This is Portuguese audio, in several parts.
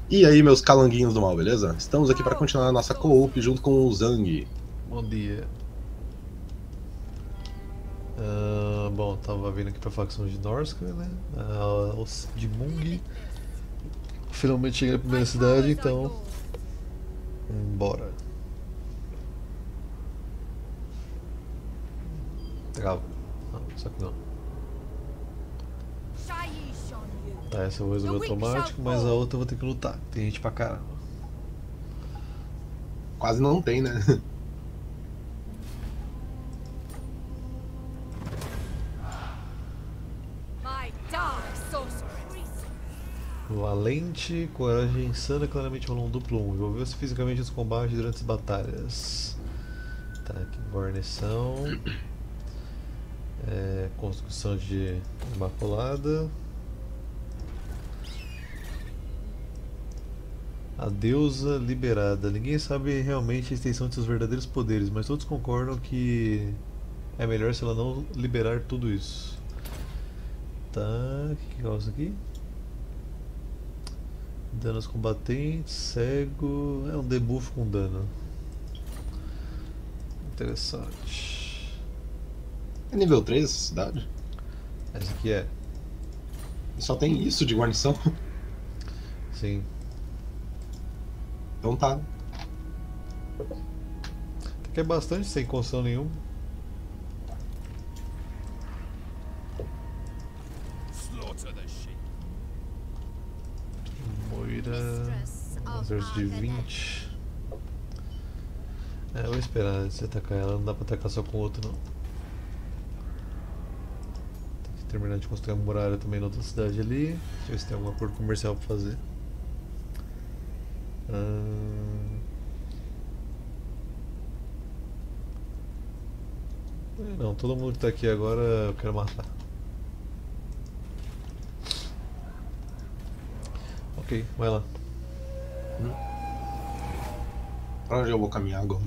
E aí, meus calanguinhos do mal, beleza? Estamos aqui para continuar a nossa co-op junto com o Zang. Bom dia. Bom, tava vindo aqui pra facção de Norska, né? Os de Mung. Finalmente cheguei na primeira cidade, então. Bora. Trava. Não, só que não. Tá, essa eu vou resolver automático, mas a outra eu vou ter que lutar. Tem gente pra caramba. Quase não tem, né? Valente, coragem insana, claramente rolou um duplo 1. Envolveu-se fisicamente nos combates durante as batalhas. Tá, aqui, guarnição. Construção de Imaculada. A deusa liberada. Ninguém sabe realmente a extensão de seus verdadeiros poderes, mas todos concordam que é melhor se ela não liberar tudo isso. Tá, o que causa aqui? Danos combatentes, cego. É um debuff com dano. Interessante. É nível 3 essa cidade? Essa aqui é. E só tem isso de guarnição? Sim. Então tá. Aqui é bastante sem construção nenhuma. Moira. Um exército de 20. Eu vou esperar antes de atacar ela, não dá pra atacar só com outro não. Tem que terminar de construir a muralha também na outra cidade ali. Deixa eu ver se tem algum acordo comercial pra fazer. Não, todo mundo que tá aqui agora eu quero matar. Ok, vai lá. Pra onde eu vou caminhar agora?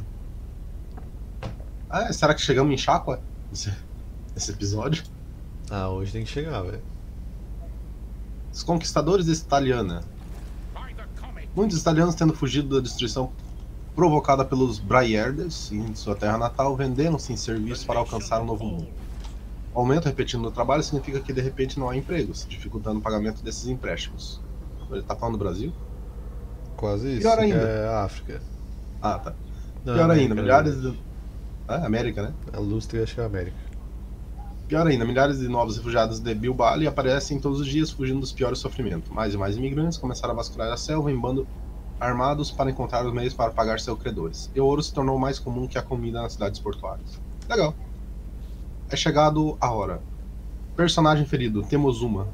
Ah, será que chegamos em Chaqua? Esse episódio? Ah, hoje tem que chegar, velho. Os conquistadores da Italiana. Muitos italianos tendo fugido da destruição provocada pelos Braierdes em sua terra natal, vendendo-se em serviço para alcançar um novo mundo. O aumento repetido no trabalho significa que de repente não há empregos, dificultando o pagamento desses empréstimos. Ele tá falando do Brasil? Quase isso. Pior Isso aqui ainda. é a África. Ah, tá. Não, Pior ainda, América, na milhares verdade. de... América, né? A Lustre acho que é a América. Pior ainda, milhares de novos refugiados de Bilbali aparecem todos os dias fugindo dos piores sofrimentos. Mais e mais imigrantes começaram a vasculhar a selva em bando armados para encontrar os meios para pagar seus credores. E o ouro se tornou mais comum que a comida nas cidades portuárias. Legal. É chegado a hora. Personagem ferido, Temozuma.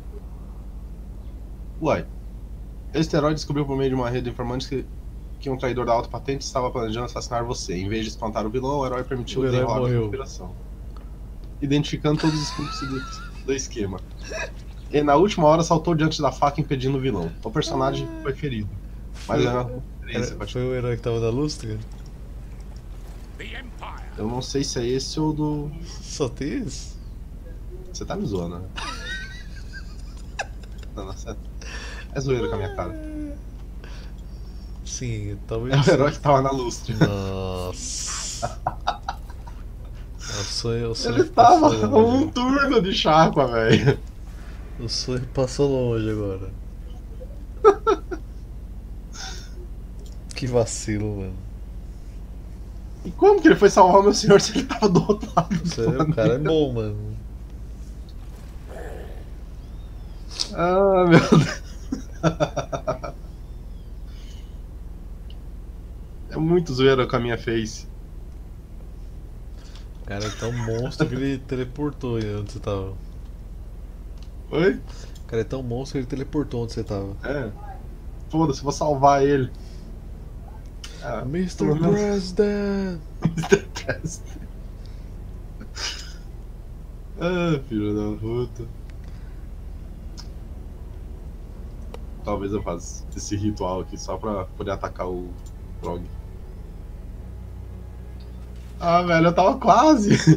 Uai. Este herói descobriu por meio de uma rede de informantes que um traidor da alta patente estava planejando assassinar você. Em vez de espantar o vilão, o herói permitiu O o herói desenrolar da morreu. conspiração, identificando todos os cúmplices do esquema. E na última hora saltou diante da faca impedindo o vilão. O personagem foi ferido. Mas é uma referência, Foi o herói que tava da Lustre? eu não sei se é esse ou do... Só tem esse? Você tá me zoando, né? Não, é zoeira com a minha cara. Sim, É talvez. o herói que tava na lustre. Nossa. O sonho Ele passou tava longe. um turno de chapa, velho. O sonho passou longe agora. Que vacilo, mano. E como que ele foi salvar o meu senhor se ele tava do outro lado do O cara é planeta? bom, mano. Ah, meu Deus. É muito zoeira com a minha face. O cara é tão monstro que ele teleportou aí onde você tava. Oi? O cara é tão monstro que ele teleportou onde você tava. É. Foda-se, vou salvar ele. Ah, Mr. pelo menos- President! Mr. President. Ah, filho da puta. Talvez eu faça esse ritual aqui só pra poder atacar o Frog. Ah, velho, eu tava quase.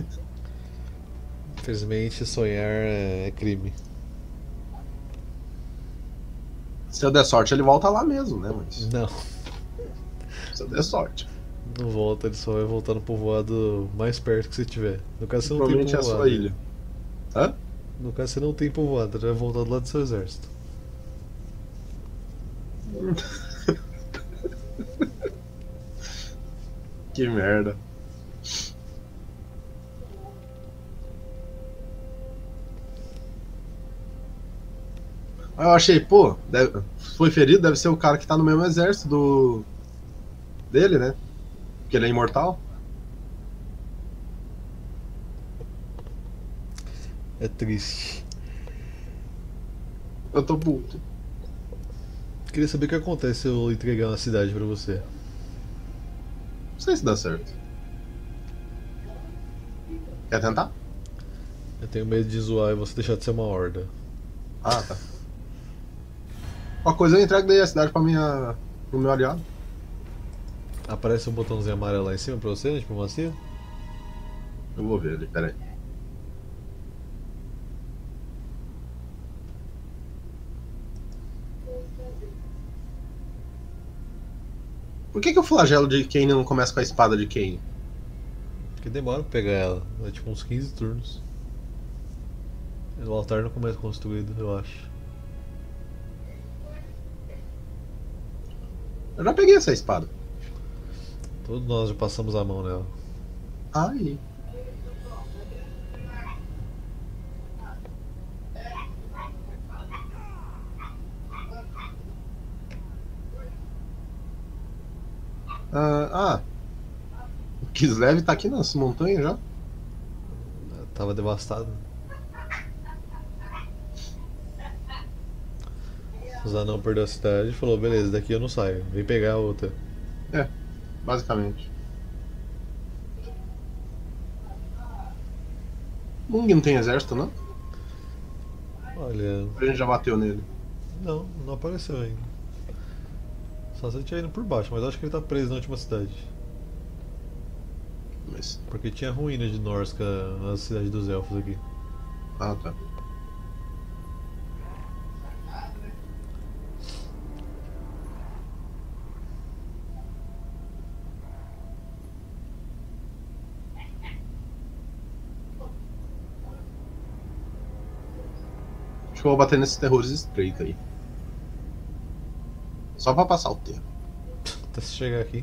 Infelizmente, sonhar é crime. Se eu der sorte, ele volta lá mesmo, né? Mas Não, se eu der sorte. não volta, ele só vai voltar no povoado mais perto que você tiver. No caso, você não tem Provavelmente é a povoado. sua ilha. Hã? No caso, você não tem povoado, ele vai voltar do lado do seu exército. Que merda. Aí eu achei, pô, foi ferido, deve ser o cara que tá no mesmo exército dele, né? Porque ele é imortal. É triste. Eu tô puto. Queria saber o que acontece se eu entregar uma cidade pra você. Não sei se dá certo. Quer tentar? Eu tenho medo de zoar e você deixar de ser uma horda. Ah, tá. Uma coisa eu entrego daí a cidade pro meu aliado. Aparece um botãozinho amarelo lá em cima pra você, na diplomacia? Eu vou ver ele, peraí. Por que o flagelo de Kane não começa com a espada de Kane? Porque demora pra pegar ela. É tipo uns 15 turnos. O altar não começa construído, eu acho. Eu já peguei essa espada. Todos nós já passamos a mão nela. Aí. O Kislev tá aqui nas montanhas já? Tava devastado. Os anão perdeu a cidade e falou, beleza, daqui eu não saio, vem pegar a outra. É, basicamente. Mung não tem exército, não? Olha, A gente já bateu nele. não apareceu ainda. Só se ele tinha ido por baixo, mas acho que ele tá preso na última cidade. Mas... Porque tinha ruína de Norska na cidade dos elfos aqui. Ah, tá. Acho que eu vou bater nesses terrores estreitos aí. Só pra passar o tempo. Até se chegar aqui.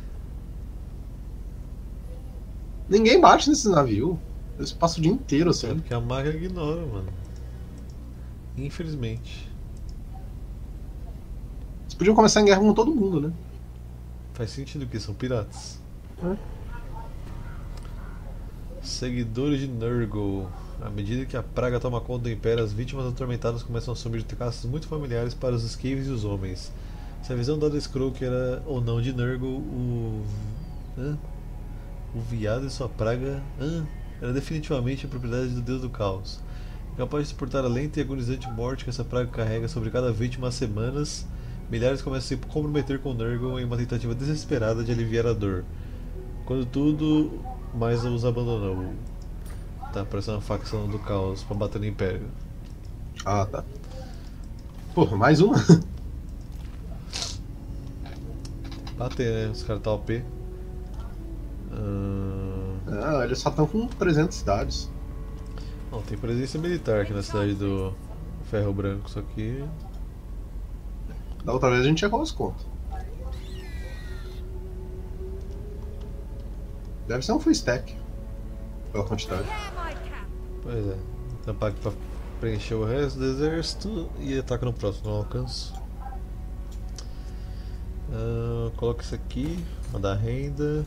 Ninguém bate nesse navio. Eles passam o dia inteiro É assim. porque a máquina ignora, mano. Infelizmente. Eles podiam começar em guerra com todo mundo, né? Faz sentido que são piratas. É. Seguidores de Nurgle. À medida que a praga toma conta do Império, as vítimas atormentadas começam a assumir traços muito familiares para os Skaves e os homens. Se a visão dada a Skrull que era ou não de Nurgle, o viado e sua praga era definitivamente a propriedade do Deus do Caos. Capaz de suportar a lenta e agonizante morte que essa praga carrega sobre cada vítima há semanas, milhares começam a se comprometer com Nurgle em uma tentativa desesperada de aliviar a dor. Quando tudo mais os abandonou. Tá parecendo uma facção do caos pra bater no Império. Ah, tá. Porra, mais uma? Bater, né? Os caras tá OP. Ah, eles só estão com 300 cidades. Não, tem presença militar aqui na cidade do Ferro Branco, só que. Da outra vez a gente checou as contas. Deve ser um full stack. Pela quantidade. Pois é. Tampar aqui pra preencher o resto do exército e ataca no próximo, não alcanço. Coloca isso aqui, mandar renda.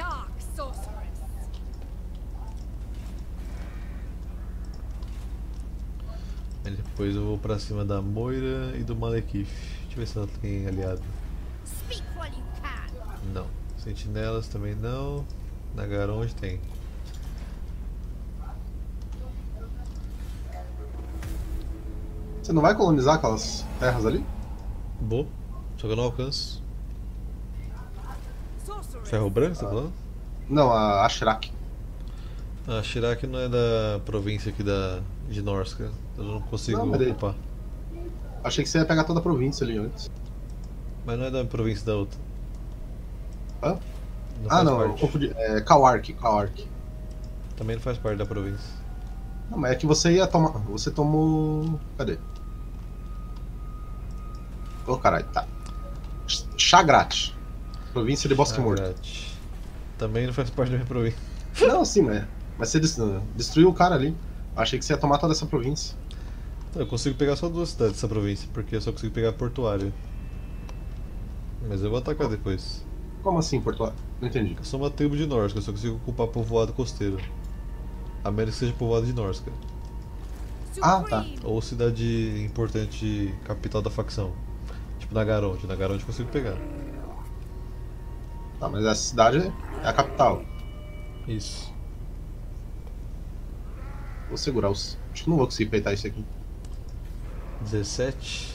Aí depois eu vou pra cima da Moira e do Malekith. Deixa eu ver se ela tem aliado. Não. Sentinelas também não. Nagaronde tem. Você não vai colonizar aquelas terras ali? Vou, só que eu não alcanço. Ferro Branco, você tá falando? Não, a Ashrak. A Shirak não é da província aqui de Norska. Eu não consigo Não, mas ocupar. Achei que você ia pegar toda a província ali antes. Mas não é da província da outra. Hã? Não Ah, faz não, eu parte. confundi. É Kawark. Também não faz parte da província. Não, mas é que você ia tomar. Você tomou. Cadê? Ô, caralho, tá. Chagrat. Província de Bosque Morto. Chagrat. Também não faz parte da minha província. Não, sim, mas você destruiu o cara ali. Achei que você ia tomar toda essa província. Então, eu consigo pegar só 2 cidades dessa província, porque eu só consigo pegar Portuária. Mas eu vou atacar depois. Como assim, Portugal? Não entendi. Eu sou uma tribo de Norsca, eu só consigo ocupar povoado costeiro. A menos que seja povoado de Norsca. Ah, tá. Ou cidade importante, capital da facção. Tipo Nagaronde. Nagaronde eu consigo pegar. Tá, mas essa cidade é a capital. Isso. Vou segurar os. Acho que não vou conseguir peitar isso aqui. 17.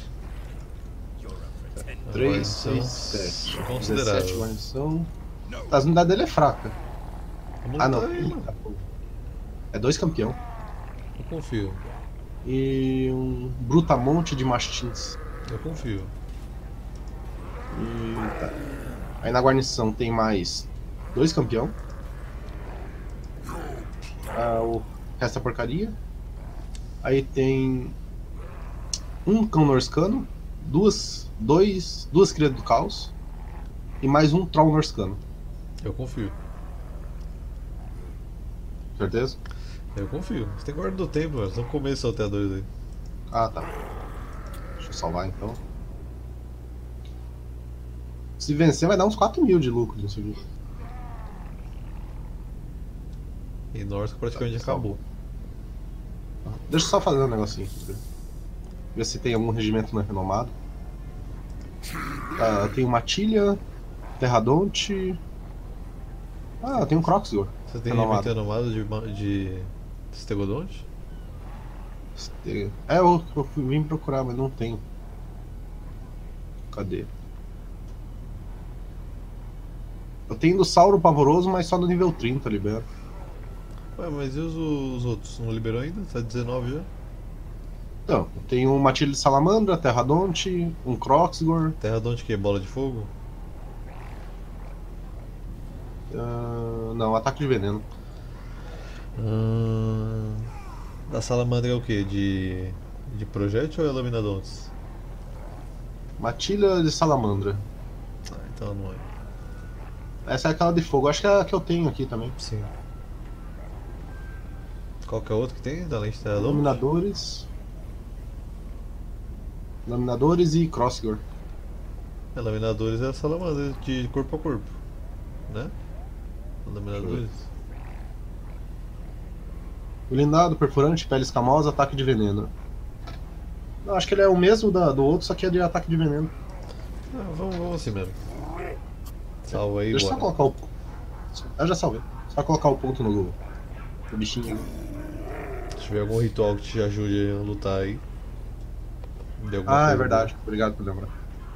3, Guarnição 6, 7. considerável. 17 guarnição. As unidades dele é fraca. Vamos Ah, não. lutar aí, mano. Eita, pô. É 2 campeão. Eu confio. E um brutamonte de mastins. Eu confio. E tá. Aí na guarnição tem mais 2 campeão. O resto é porcaria. Aí tem um cão norscano, duas crias do caos e mais um troll norscano. Eu confio. Certeza? Eu confio. Você tem guarda do tempo, mano. Vamos comer esses salteadores aí. Ah, tá. Deixa eu salvar então. Se vencer vai dar uns 4.000 de lucro nisso aqui. E Norsca praticamente Tá, acabou. Deixa eu só fazer um negocinho aqui. Ver se tem algum regimento não renomado. Tem uma Matilha, Terradonte. Ah, tem um Croxgor. Você tem renomado. renomado de Stegodonte? Eu vim procurar, mas não tem. Cadê? Eu tenho do Sauro Pavoroso, mas só no nível 30 libera. Ué, mas e os outros? Não liberou ainda? Tá 19 já? Então, eu tenho uma Matilha de Salamandra, Terradonte, um Croxgor. Terradonte que é bola de fogo? Não, ataque de veneno. Da salamandra é o que? De projétil ou é laminadontes? Matilha de Salamandra. Ah, então não é. Essa é aquela de fogo. Acho que é a que eu tenho aqui também. Sim. Qual que é o outro que tem? Da lente terradonte? Laminadores e Crossgor. Laminadores é a salamandra de corpo a corpo, né? Laminadores. Blindado, perfurante, pele escamosa, ataque de veneno. Não, acho que ele é o mesmo do outro, só que é de ataque de veneno. Ah, vamos assim mesmo. Salva aí, Deixa eu só bora. colocar o. Eu já salvei. Só colocar o ponto no bichinho. Se tiver algum ritual que te ajude a lutar aí. Dê alguma Ah, é coisa verdade. Obrigado por lembrar.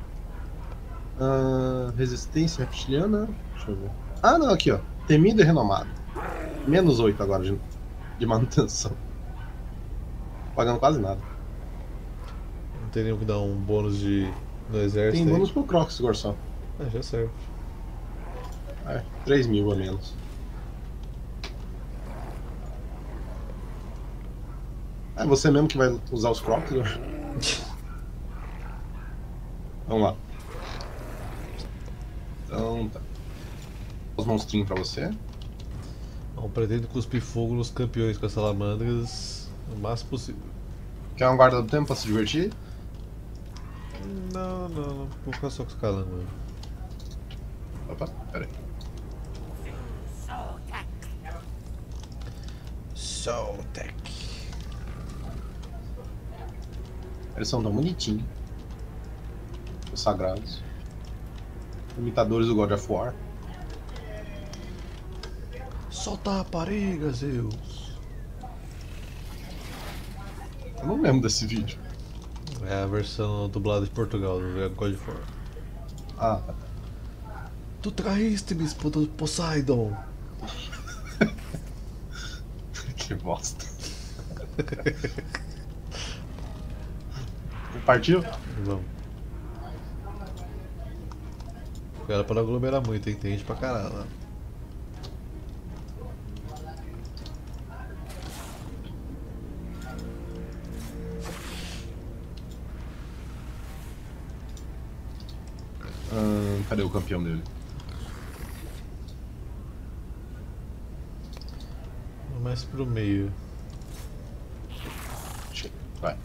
Resistência reptiliana. Deixa eu ver. Ah, não, aqui ó. Temido e renomado. Menos 8 agora de manutenção. Pagando quase nada. boa. Não tem nenhum que dá um bônus no exército. Tem aí. bônus pro Croxgor só. Ah, já serve. 3.000 a menos. É você mesmo que vai usar os Croxgor? Vamos lá. Então tá. Os monstrinhos pra você. Não pretendo cuspir fogo nos campeões com as salamandras o máximo possível. Quer um guarda do tempo pra se divertir? Não. Vou ficar só com os calangos. Opa, pera aí. Soltec. Eles são tão bonitinhos. Os sagrados. Imitadores do God of War. Solta a rapariga, Zeus. Eu não lembro desse vídeo. É a versão dublada de Portugal do God of War. Ah, tá. Tu traíste-me, Poseidon. Que bosta. Partiu? Vamos. Cuidado pra não aglomerar muito, hein? Tem gente pra caralho lá. Cadê o campeão dele? Mais pro meio. Vai.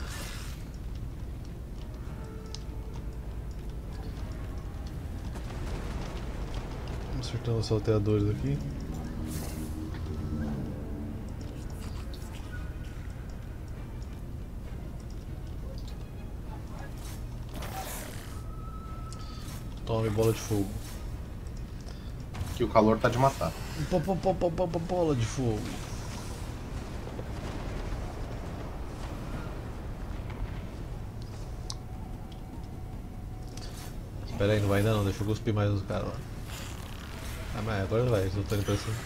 Vamos acertando os salteadores aqui. Tome bola de fogo. Que o calor tá de matar. Bola de fogo. Espera aí, não vai ainda não, deixa eu cuspir mais nos caras lá. Ah, mas agora vai, eles não estão indo pra cima.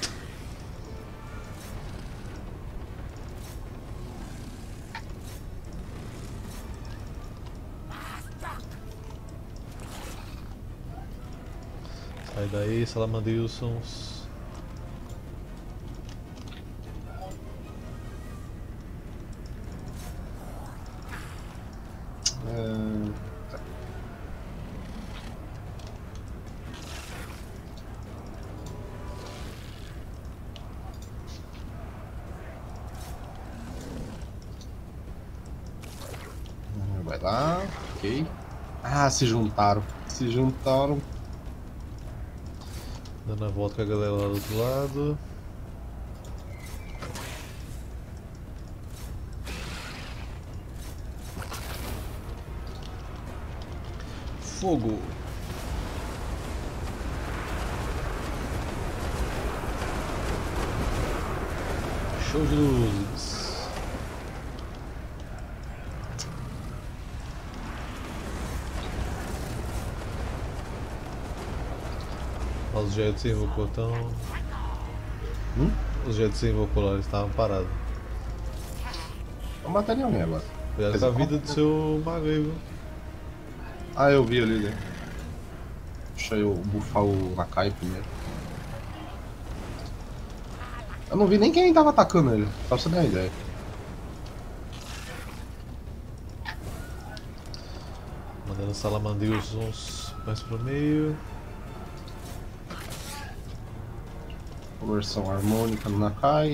Sai daí, Salamandrilsons. Vai lá, ok. Ah, se juntaram. Se juntaram. Dando a volta com a galera lá do outro lado. Fogo! Show de luzes! Os jets sem invocou tão... Os jets sem invocou lá, eles estavam parados. Vou matar alguém agora. Cuidado com a vida do seu mago aí, viu? Ah, eu vi ali, né? Deixa eu bufar o Nakai primeiro. Eu não vi nem quem tava atacando ele, só pra você ter uma ideia. Mandando Salamandrilsons mais pro meio. Conversão harmônica no Nakai.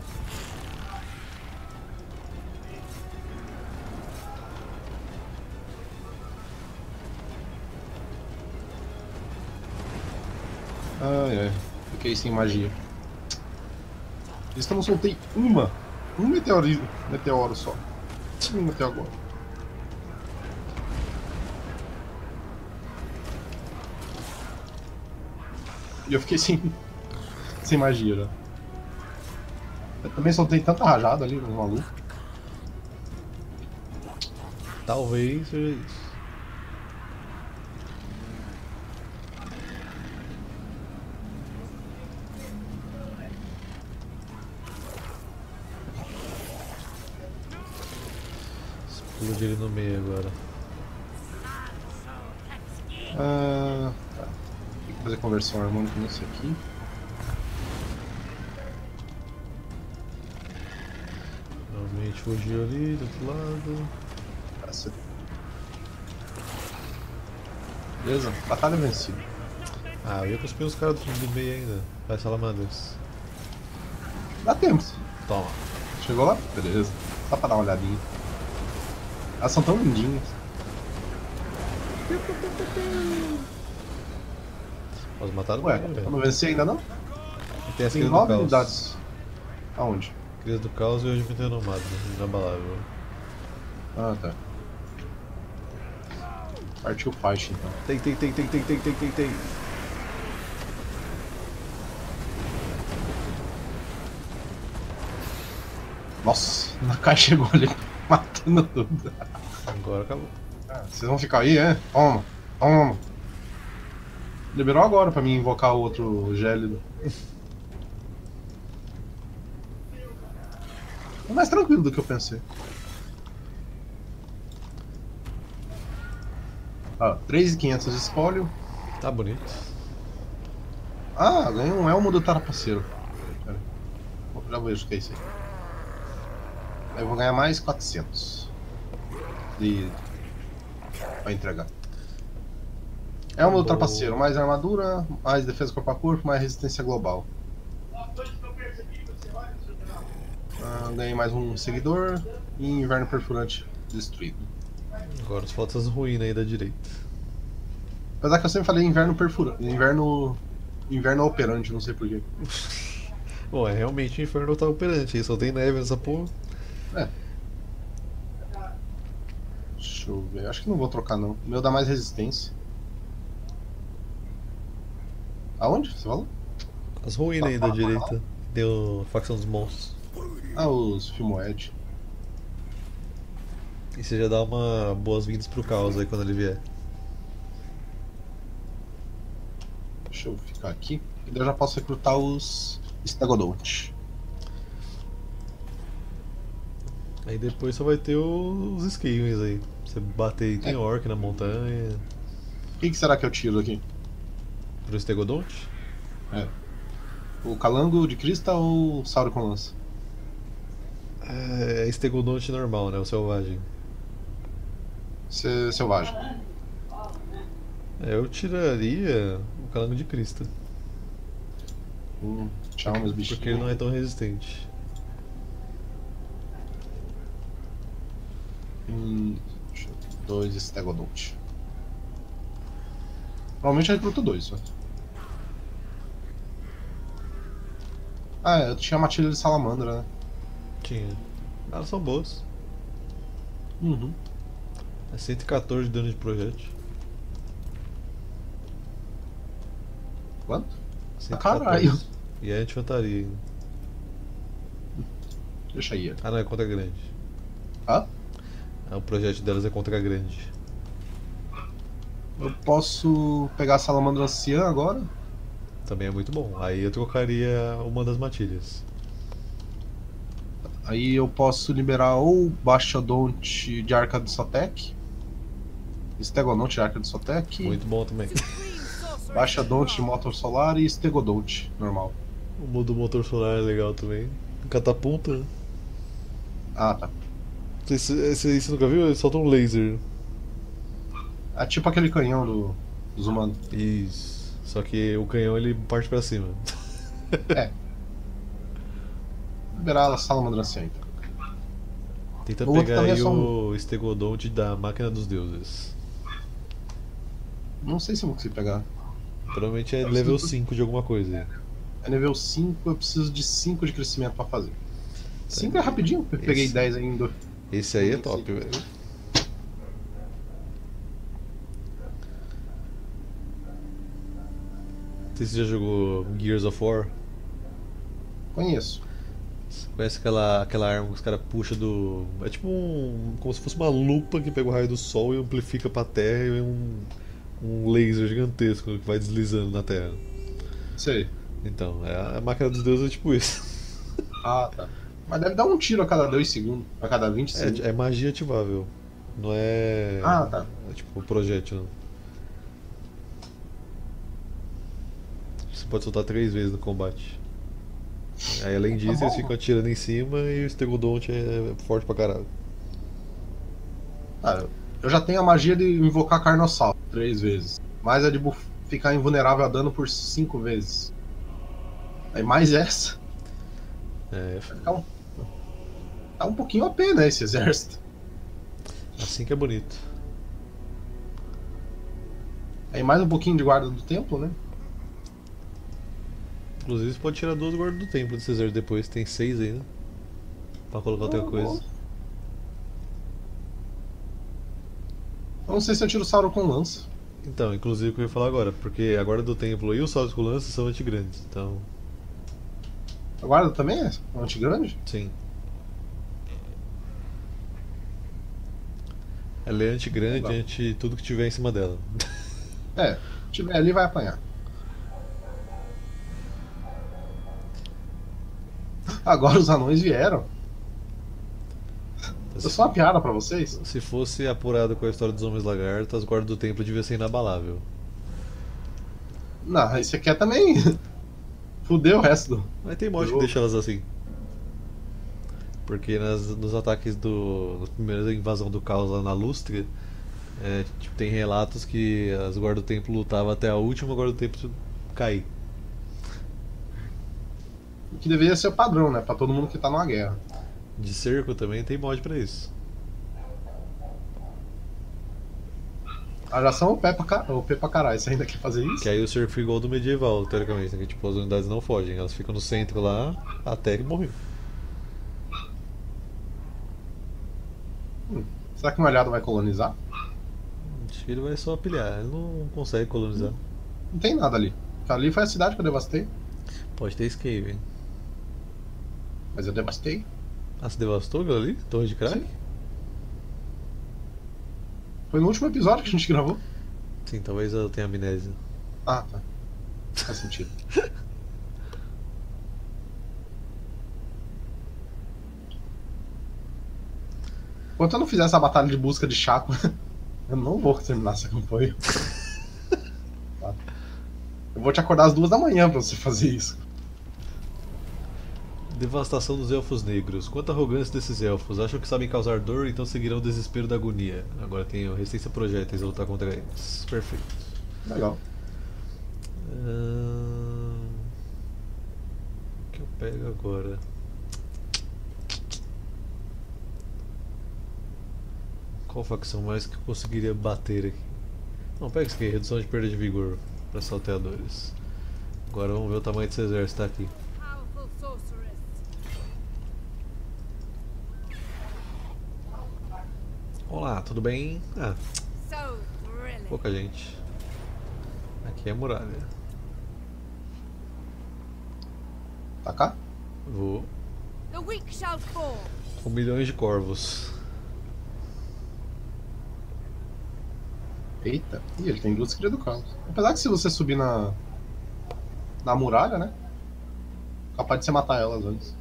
Ai, ai. Fiquei sem magia. Eles não soltei um meteoro só. Um até agora. E eu fiquei sem magia já. Eu também soltei tanta rajada ali no maluco. Talvez seja isso. Explode ele no meio agora. Tá. Tem que fazer conversão harmônica nesse aqui. Normalmente fugiu ali do outro lado. Caceta. Beleza, batalha vencida. Ah, eu ia cuspir os caras do meio ainda. Vai, Salamanders. Dá tempo. Toma. Chegou lá? Beleza. Só pra dar uma olhadinha. Elas são tão lindinhas. Nós mataram Ué, bem, eu velho. não venci ainda não? Tem as Tem crias do 9 caos. unidades. Aonde? Crias do caos e hoje metendo nomado, inabalável. Ah, tá. Partiu o fight então. Tem. Nossa, o Nakai chegou ali matando tudo. Agora acabou. Ah, vocês vão ficar aí, é? Toma. Liberou agora pra mim invocar o outro gélido. É mais tranquilo do que eu pensei. Ó, 3.500 de espólio. Tá bonito. Ah, ganhei um elmo do Tarapaceiro. Pera, já vejo o que é isso aí. Aí eu vou ganhar mais 400 de... pra entregar. Elmo do Trapaceiro, mais armadura, mais defesa corpo a corpo, mais resistência global. Ganhei mais um seguidor e inverno perfurante destruído. Agora só falta as ruínas aí da direita. Apesar que eu sempre falei inverno perfurante. Inverno operante, não sei porquê. Bom, é realmente o inferno tá operante aí, só tem neve nessa porra. É. Deixa eu ver. Acho que não vou trocar não. O meu dá mais resistência. Aonde? Você falou? As ruínas aí da direita. Deu facção dos monstros. Ah, os Filmoed. E você já dá uma boas-vindas pro caos aí quando ele vier. Deixa eu ficar aqui. E daí eu já posso recrutar os Stegodonts. Aí depois só vai ter os Skavens aí. Você bater aí, tem orc na montanha. O que será que eu tiro aqui? Pro Stegodonte? É. O Calango de Crista ou o Sauro com lança? É Stegodonte normal, né? O selvagem. Selvagem. É, eu tiraria o Calango de Crista. Tchau, meus bichinhos. Porque ele não é tão resistente. Dois Stegodont. Provavelmente eu recruto dois. Só. Ah, eu tinha a matilha de salamandra, né? Tinha. Elas são boas. Uhum. É 114 de dano de projétil. Quanto? 114. Caralho. E é anti-infantaria ainda. Deixa aí. Ah não, é contra grande. Ah? O projétil delas é contra grande. Eu posso pegar a salamandra anciã agora? Também é muito bom. Aí eu trocaria uma das matilhas. Aí eu posso liberar ou Bastiodonte de Arca de Sotec, Stegodonte de Arca de Sotec, Muito bom também. Bastiodonte de Motor Solar e Stegodonte normal. O modo motor solar é legal também. Catapulta. Ah, tá. Você nunca viu? Ele solta um laser. É tipo aquele canhão dos humanos. Isso. Só que o canhão ele parte pra cima. É. Liberar a salamandra anciã então. Tenta O outro pegar também é aí só o Stegodonte da Máquina dos Deuses. Não sei se eu vou conseguir pegar. Provavelmente é level 5 de alguma coisa aí. É nível 5, eu preciso de 5 de crescimento pra fazer. 5 é rapidinho, eu peguei 10 ainda. Esse aí é top, velho. Não sei se você já jogou Gears of War. Conheço. Você conhece aquela arma que os caras puxam do. É tipo como se fosse uma lupa que pega o raio do sol e amplifica pra terra e vem um laser gigantesco que vai deslizando na terra. Sei. Então, a máquina dos deuses é tipo isso. Ah, tá. Mas deve dar um tiro a cada 2 segundos, a cada 20 segundos. É magia ativável. Não é. Ah, tá. É tipo projétil, não. Você pode soltar 3 vezes no combate. Aí além disso, bom. eles ficam atirando em cima e o Stegodonte é forte pra caralho. Ah, eu já tenho a magia de invocar Carnossauro 3 vezes. Mas é de ficar invulnerável a dano por 5 vezes. Aí mais essa. É, Tá um pouquinho OP, né, esse exército. assim que é bonito. Aí mais um pouquinho de guarda do templo, né? Inclusive você pode tirar 2 guardas do templo desse exército depois, tem 6 ainda. Pra colocar outra coisa. Bom. Eu não sei se eu tiro o Sauro com lança. Então, inclusive o que eu ia falar agora, porque a guarda do templo e os saltos com lança são antigrandes, então. A guarda também é antigrande? Sim. Ela é antigrande Legal. ante tudo que tiver em cima dela. É, se tiver ali vai apanhar. Agora os anões vieram. Eu sou uma piada pra vocês? Se fosse apurado com a história dos Homens Lagarto, as guardas do templo deviam ser inabalável. Não, esse aqui é também. Fudeu o resto do. Mas tem mod que deixa elas assim. Porque nos ataques na primeira invasão do caos lá na Lustria, tipo, tem relatos que as guardas do templo lutavam até a última guarda do templo cair. Que deveria ser o padrão, né? Pra todo mundo que tá numa guerra. De cerco também tem mod pra isso. A já são o pé pra caralho. Você ainda quer fazer isso? Que aí o cerco fica igual do medieval, teoricamente, né? Que tipo, as unidades não fogem, elas ficam no centro lá até que morrer. Será que o aliado vai colonizar? Acho que ele vai só pilhar, ele não consegue colonizar. Não tem nada ali. Ali foi a cidade que eu devastei. Pode ter escape, hein? Mas eu devastei. Ah, você devastou aquilo ali? Torre de crack? Sim. Foi no último episódio que a gente gravou. Sim, talvez eu tenha amnésia. Ah, tá. Faz sentido. Enquanto eu não fizer essa batalha de busca de Chaco, eu não vou terminar essa campanha. Tá? Eu vou te acordar às 2 da manhã pra você fazer isso. Devastação dos elfos negros. Quanta arrogância desses elfos. Acham que sabem causar dor, então seguirão o desespero da agonia. Agora tem resistência a projéteis a lutar contra eles. Perfeito. Legal. O que eu pego agora? Qual facção mais que eu conseguiria bater aqui? Não, pega isso aqui, redução de perda de vigor para salteadores. Agora vamos ver o tamanho desse exército tá aqui. Olá, tudo bem? Ah, pouca gente. Aqui é a muralha. Tá cá? Vou. Com milhões de corvos. Eita. Ih, ele tem duas crias do caos. Apesar que se você subir na muralha, né? Capaz de você matar elas antes.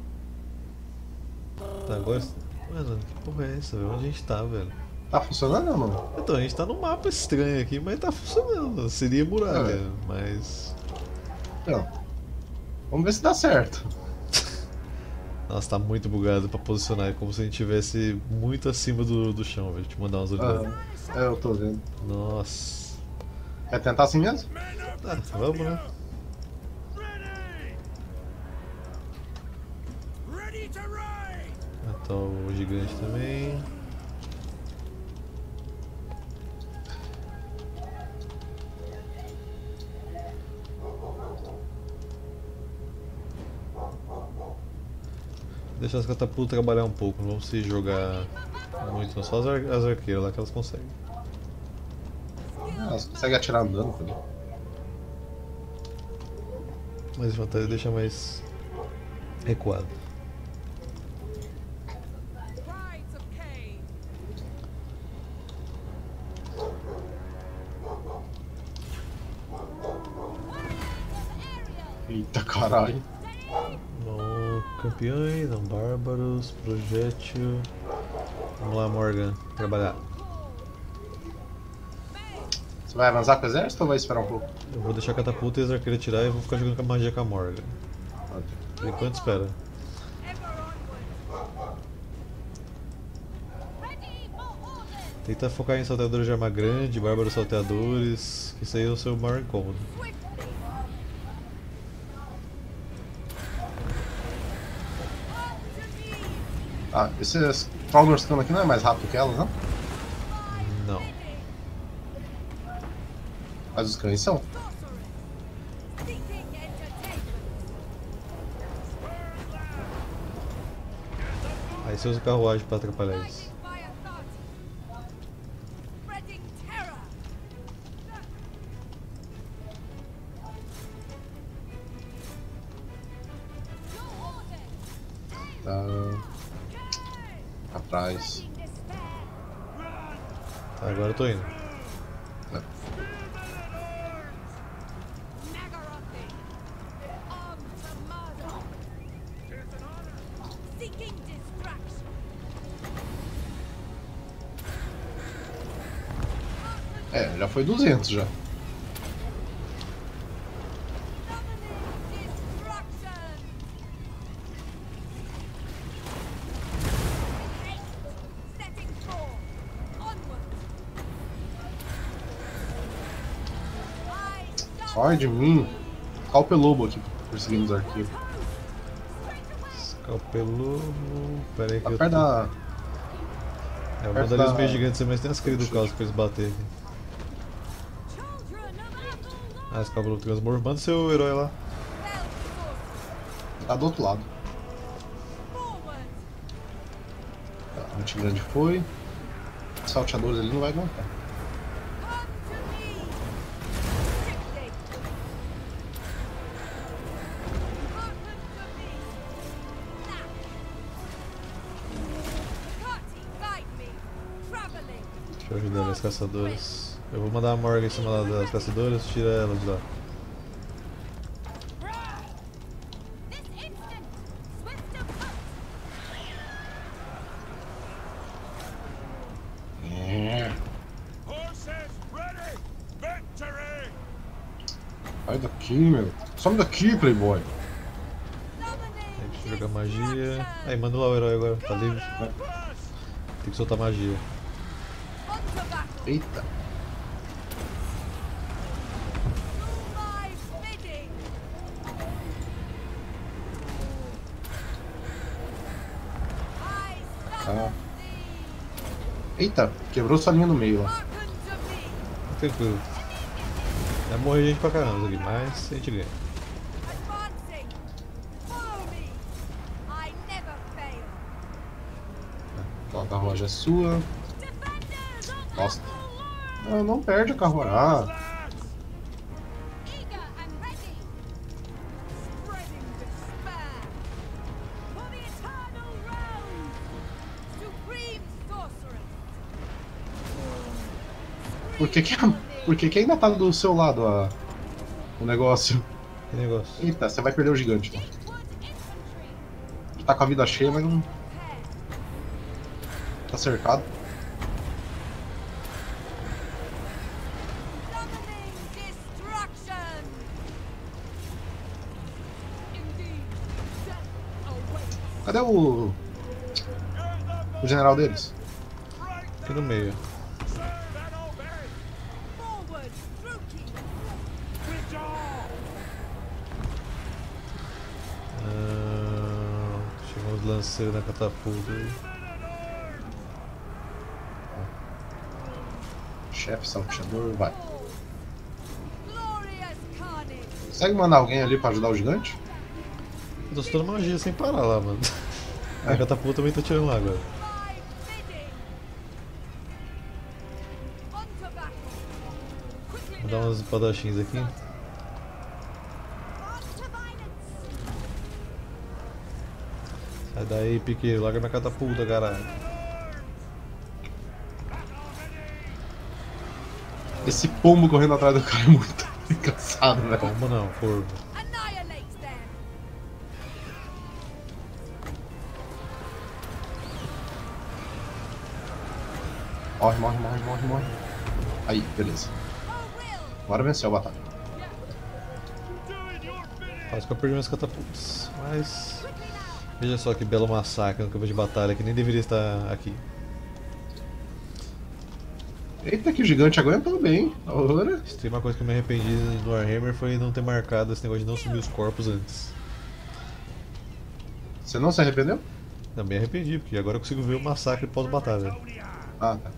Tá, agora. Mano, que porra é essa, velho? Onde a gente tá, velho? Tá funcionando, não, mano? Então, a gente tá num mapa estranho aqui, mas tá funcionando. Seria muralha, mas. Então. Vamos ver se dá certo. Nossa, tá muito bugado pra posicionar. É como se a gente estivesse muito acima do chão, velho. Deixa eu mandar umas unidades. Eu tô vendo. Nossa. Quer tentar assim mesmo? Ah, vamos, né? Matar o gigante também. Deixar as catapultas trabalhar um pouco, não vamos se jogar muito, não. Só as arqueiras lá que elas conseguem. Elas conseguem atirar andando também. Mas a vantagem é deixar mais recuado. Eita caralho. Não, campeões, não bárbaros, projétil. Vamos lá, Morgan, trabalhar. Você vai avançar com o exército ou vai esperar um pouco? Eu vou deixar a catapulta e as arqueiras tirar e vou ficar jogando com a magia com a Morgan. Por enquanto, espera. Tenta focar em salteadores de arma grande, bárbaros salteadores, que isso aí é o seu maior incômodo. Ah, esses Trollgors que estão aqui não é mais rápido que elas, não? Não. Mas os cães são. Aí você usa carruagem pra atrapalhar isso. Tá. Atrás. Tá, agora eu tô indo. Tá. É, já foi 200 já. Sai de mim. Calpelobo aqui perseguindo os arqueiros. Scalpelobo. Pera aí que Tá eu perto tô... da. É, eu perto mandaria os da- meios gigantes, mas tem as crias do caos pra eles baterem aqui. Ah, Scalpelobo tem os morros. Manda seu herói lá. Tá do outro lado. Tá, o antigrande foi. Os salteadores ali não vai aguentar. Deixa eu ajudar as caçadoras. Eu vou mandar a Morgan em cima lá das caçadoras, tira ela de lá. É. Sai daqui, meu. Some daqui, playboy. Aí, deixa eu jogar magia. Aí, manda lá o herói agora, tá livre. Tem que soltar magia. Eita. Tá. Eita, quebrou sua linha no meio lá. Tranquilo. Vai morrer gente pra caramba isso aqui, mas a gente ganha. A carruagem é sua. Nossa. Não, não perde a carruagem. Por que ainda tá do seu lado o negócio? Que negócio. Eita, você vai perder o gigante. Tá com a vida cheia, mas não. Tá cercado. Cadê o general deles? Aqui no meio. Chegou os lanceiros na catapulta aí. Chefe, salteador, vai. Consegue mandar alguém ali pra ajudar o gigante? Eu tô soltando magia sem parar lá, mano. É. A catapulta também tá tirando lá agora. Vou dar umas espadachins aqui. Sai daí, piqueiro, larga minha catapulta, caralho. Esse pombo correndo atrás do cara é muito engraçado, velho. Pombo não, corvo. Morre, morre, morre, morre, morre. Aí, beleza. Agora venceu a batalha. Quase que eu perdi minhas catapultas. Mas. Veja só que belo massacre no campo de batalha que nem deveria estar aqui. Eita, que o gigante aguentou bem. Ora. Se tem uma coisa que eu me arrependi no Warhammer foi não ter marcado esse negócio de não sumir os corpos antes. Você não se arrependeu? Não, me arrependi, porque agora eu consigo ver o massacre pós-batalha. Ah, tá.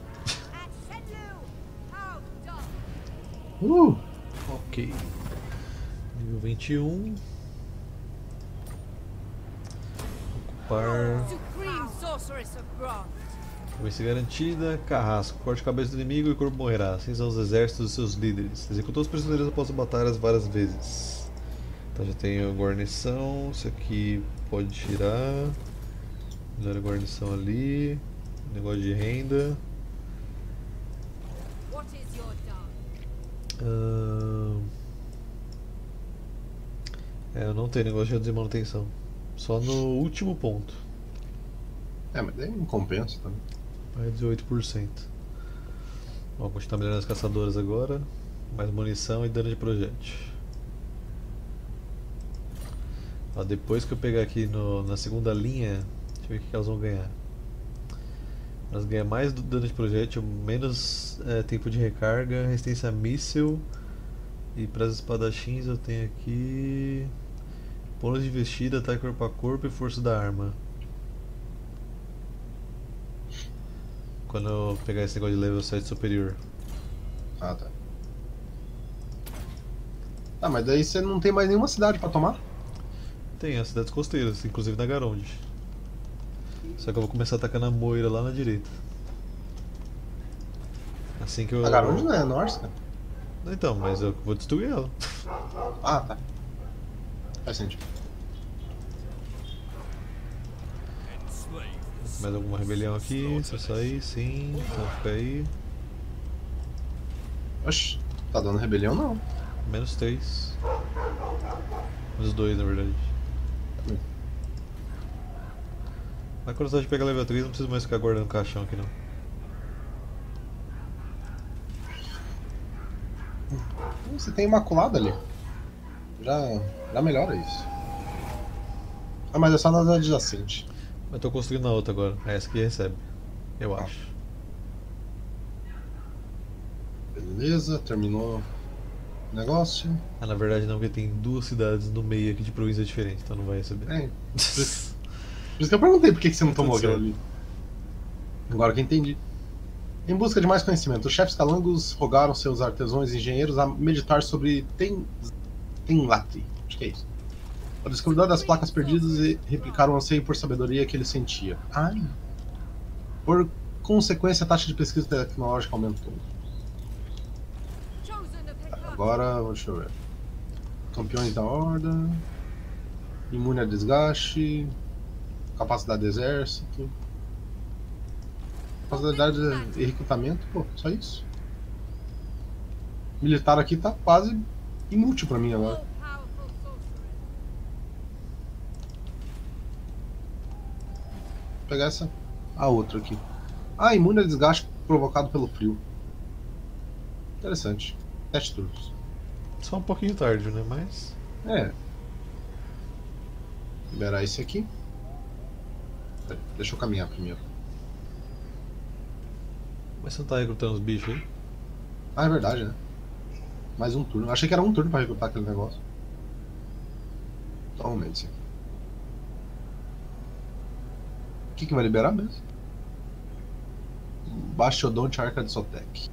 Ok. Nível 21. Ocupar. Cabeça garantida, carrasco. Corte a cabeça do inimigo e o corpo morrerá. Assim são os exércitos dos seus líderes. Executou os prisioneiros após batalhas várias vezes. Então já tenho guarnição. Isso aqui pode tirar. Melhor a guarnição ali. Negócio de renda. Eu não tenho negócio de reduzir manutenção. Só no último ponto. É, mas daí não compensa também. Vai reduzir 8%. Vamos continuar melhorando as caçadoras agora. Mais munição e dano de projétil. Ó, depois que eu pegar aqui na segunda linha, deixa eu ver o que elas vão ganhar. Elas ganham mais do dano de projétil, menos tempo de recarga, resistência a míssil. E para as espadachins eu tenho aqui bônus de investida, ataque corpo a corpo e força da arma. Quando eu pegar esse negócio de level 7 superior. Ah, tá. Ah, mas daí você não tem mais nenhuma cidade pra tomar? Tem as cidades costeiras, inclusive na Garonde. Só que eu vou começar atacando a Moira lá na direita. Assim que eu. A Garonde não é Norse, cara. Então, mas eu vou destruir ela. Ah, tá. Faz sentido. Mais alguma rebelião aqui? Se eu sair, sim. Então fica aí. Oxi, tá dando rebelião não. Menos 3. Menos 2 na verdade. Na curiosidade de pegar level 3 não preciso mais ficar guardando caixão aqui não. Você tem Imaculada ali. Já melhora isso. Ah, mas é só na adjacente. Mas tô construindo a outra agora. É essa que recebe. Eu acho. Beleza, terminou o negócio. Ah, na verdade não, porque tem duas cidades no meio aqui de província diferentes, então não vai receber. É, por isso que eu perguntei por que você não tomou aquilo ali. Agora que eu entendi. Em busca de mais conhecimento, os chefes calangos rogaram seus artesãos e engenheiros a meditar sobre Tenlatri. Acho que é isso. O descobridor das placas perdidas e replicaram o anseio por sabedoria que ele sentia. Ai. Por consequência, a taxa de pesquisa tecnológica aumentou. Agora, deixa eu ver. Campeões da Horda. Imune a desgaste. Capacidade do exército. Capacidade de recrutamento, pô, só isso. Militar aqui tá quase inútil pra mim agora. Vou pegar essa. A outra aqui. Ah, imune a desgaste provocado pelo frio. Interessante. 7 turnos. Só um pouquinho tarde, né? Mas. É. Liberar esse aqui. Deixa eu caminhar primeiro. Mas você não tá recrutando os bichos aí? Ah, é verdade, né? Mais um turno. Eu achei que era um turno pra recrutar aquele negócio. Então, aumente esse aqui. O que vai liberar mesmo? Bastiodonte Arca de Sotek.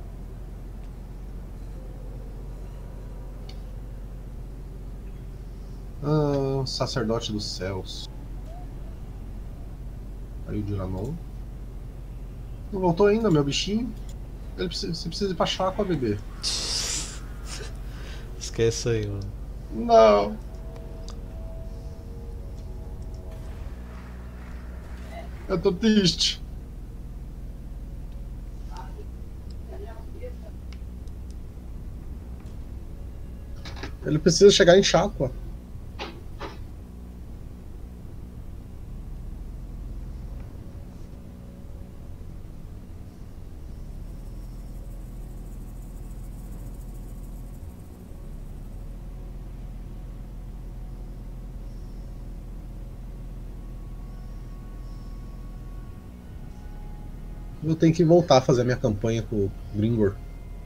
Sacerdote dos Céus. Aí o Duranon. Não voltou ainda, meu bichinho. Você precisa ir pra chácara, bebê. Esquece aí, mano. Não. Eu tô triste. Ele precisa chegar em chácara. Eu tenho que voltar a fazer a minha campanha com o Gringor.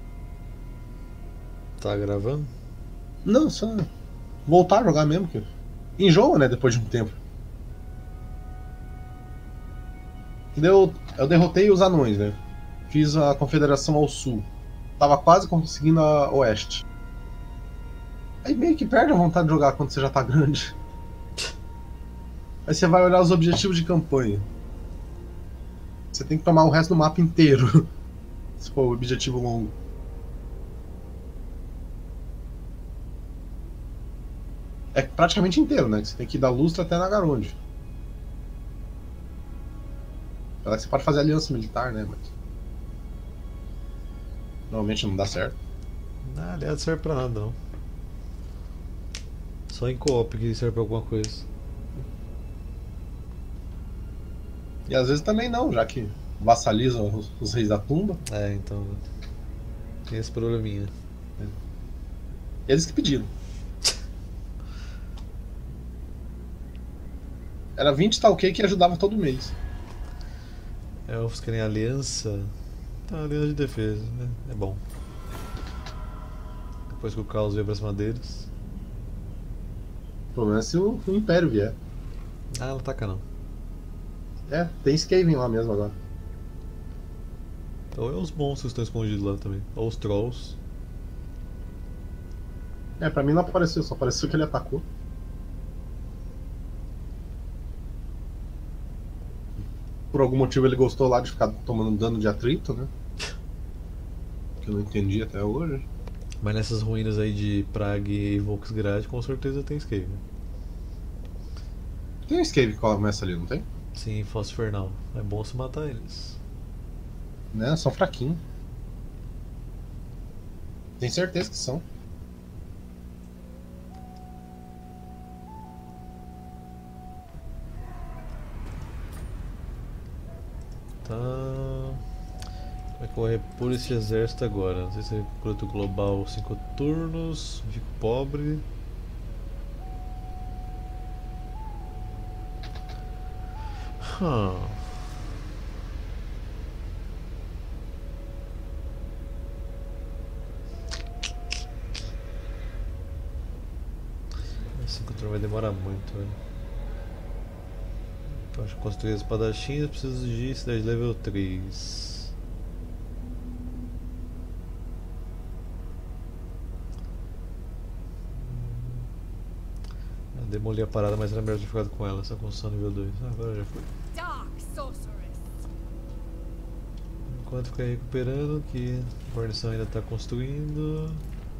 Tá gravando? Não, só voltar a jogar mesmo, que enjoa, né, depois de um tempo. Eu derrotei os anões, né? Fiz a confederação ao sul. Tava quase conseguindo a oeste. Aí meio que perde a vontade de jogar quando você já tá grande. Aí você vai olhar os objetivos de campanha. Você tem que tomar o resto do mapa inteiro. Se for o objetivo longo. É praticamente inteiro, né? Você tem que ir da Lustra até na Garonde. Apesar que você pode fazer aliança militar, né? Mas normalmente não dá certo. Não, aliás, serve pra nada não. Só em co-op que serve pra alguma coisa. E às vezes também não, já que vassalizam os reis da tumba. É, então. Tem esse probleminha. Eles que pediram. Era 20 Talk que ajudava todo mês. Elfos querem aliança. Tá, aliança de defesa, né? É bom. Depois que o caos veio pra cima deles. O problema é se o Império vier. Ah, não ataca não. É, tem Skaven lá mesmo agora. Então é os monstros que estão escondidos lá também. Ou os trolls. É, pra mim não apareceu, só apareceu que ele atacou. Por algum motivo ele gostou lá de ficar tomando dano de atrito, né? Que eu não entendi até hoje. Mas nessas ruínas aí de Prague e Volksgrad com certeza tem Skaven. Tem um Skave que começa ali, não tem? Sim, Fosfernal. É bom se matar eles. Né? São fraquinhos. Tenho certeza que são. Tá. Como é que eu vou repor esse exército agora? Não sei se eu recruto global 5 turnos, fico pobre. Hum. Esse 5 turnos vai demorar muito, velho. Então, acho que construir espadachins, eu preciso de cidade level 3. Demoli a parada, mas era melhor ter ficado com ela, essa construção nível 2. Ah, agora já foi. Enquanto ficar recuperando, que a guarnição ainda está construindo.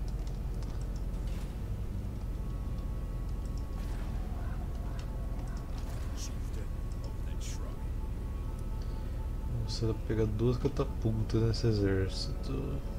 Vou pegar 2 catapultas nesse exército.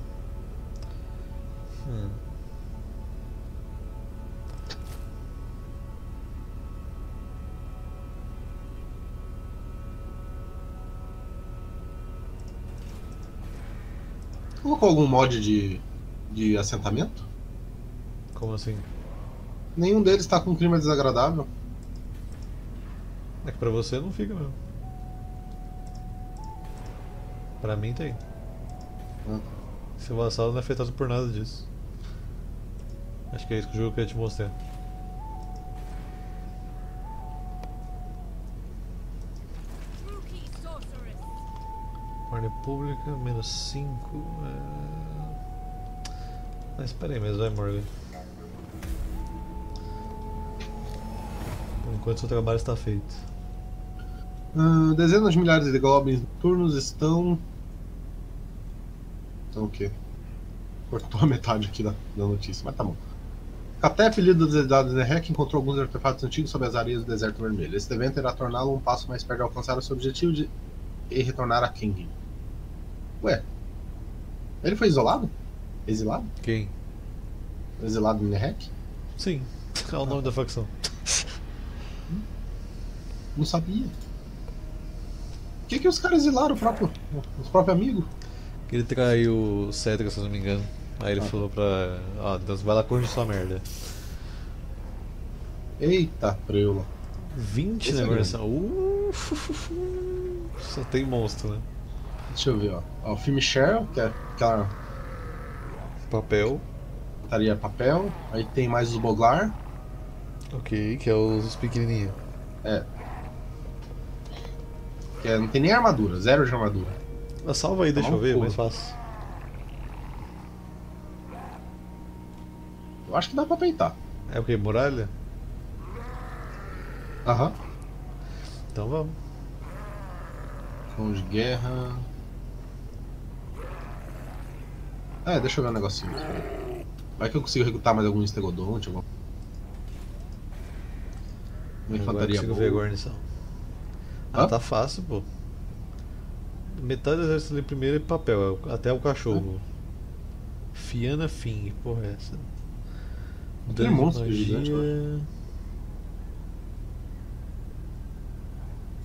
Colocou algum mod de assentamento? Como assim? Nenhum deles tá com um clima desagradável. É que pra você não fica mesmo. Pra mim tem. Seu vassalo não é afetado por nada disso. Acho que é isso que o jogo quer te mostrar. Ordem pública, menos 5. Mas espera aí mesmo, vai Morgan. Por enquanto seu trabalho está feito. Dezenas de milhares de goblins noturnos estão... Então o quê? Cortou a metade aqui da notícia, mas tá bom. Catep, líder dos dados de Rek, encontrou alguns artefatos antigos sob as areias do Deserto Vermelho. Esse evento irá torná-lo um passo mais perto de alcançar o seu objetivo e retornar a King. Ué? Ele foi isolado? Exilado? Quem? Exilado em Nerek? Sim, é o nome da facção. Não sabia. Por que os caras exilaram os próprios amigos? Que ele traiu o Cedric, se eu não me engano. Aí ele falou pra. Ó, Deus, vai lá corrigir sua merda. Eita, preula. 20 Esse na é versão. Só tem monstro, né? Deixa eu ver, ó. O filme Cheryl, que é aquela Papel. estaria papel. Aí tem mais os Boglar. Ok, que é os pequenininhos. É. Não tem nem armadura, 0 de armadura. Ah, salva aí, deixa eu ver, mais fácil. Eu acho que dá pra peitar. É o que? Muralha? Aham. Então vamos. Cão de guerra. Deixa eu ver um negocinho. Vai que eu consigo recrutar mais algum estegodonte. Uma Agora infantaria consigo boa. ver a guarnição. Ah, tá fácil, pô. Metade do exército ali primeiro é papel, até o cachorro. Fiana Fing, porra é essa? Tem monstro gigante,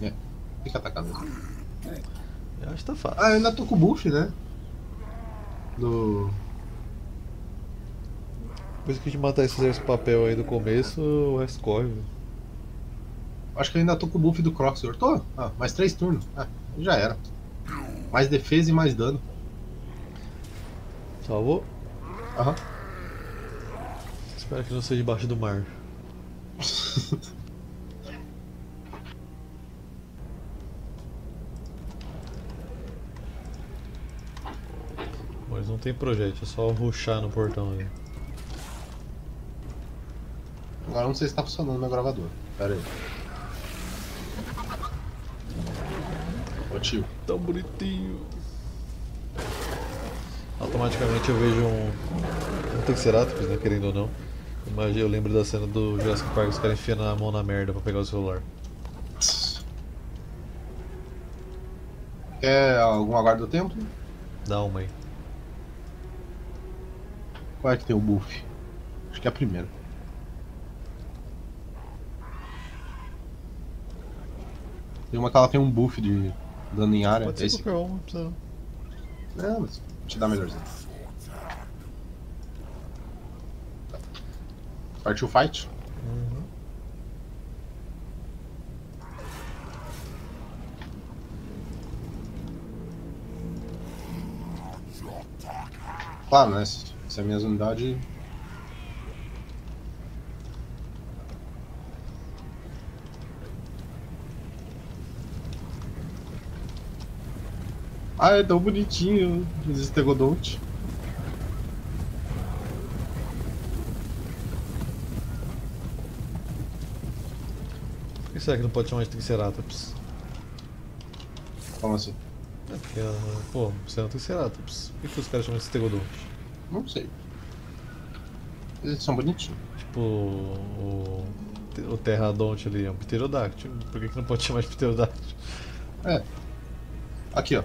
Fica atacado. Eu acho que tá fácil. Eu ainda tô com o buff, né? Do... Depois que a gente matar esse exército papel aí do começo, o resto corre, velho. Acho que eu ainda tô com o buff do Croxor. Tô? Ah, mais 3 turnos. Ah, já era. Mais defesa e mais dano. Salvou? Aham. Espero que não seja debaixo do mar. Bom, eles não tem projétil, é só rushar no portão aí. Agora eu não sei se tá funcionando meu gravador. Pera aí. Ô tio. Tão bonitinho. Automaticamente eu vejo um Triceratops, né, querendo ou não. Mas eu lembro da cena do Jurassic Park, os caras enfiando a mão na merda pra pegar o celular. Quer alguma guarda do templo? Dá uma aí. Qual é que tem o buff? Acho que é a primeira. Tem uma que ela tem um buff de dano em área. Pode ser Esse... qualquer uma, não precisa não. Não, mas te dá melhorzinho. Partiu o fight? Uhum. Claro, né? Se é minhas unidades. Ah, é tão bonitinho os Stegodonte. Por que será que não pode chamar de Triceratops? Como assim? É porque, pô, você é um Triceratops. Por que os caras chamam de Stegodonte? Não sei. Eles são bonitinhos. Tipo, o Terradonte ali é um Pterodáctilo. Por que não pode chamar de Pterodáctilo? É. Aqui, ó.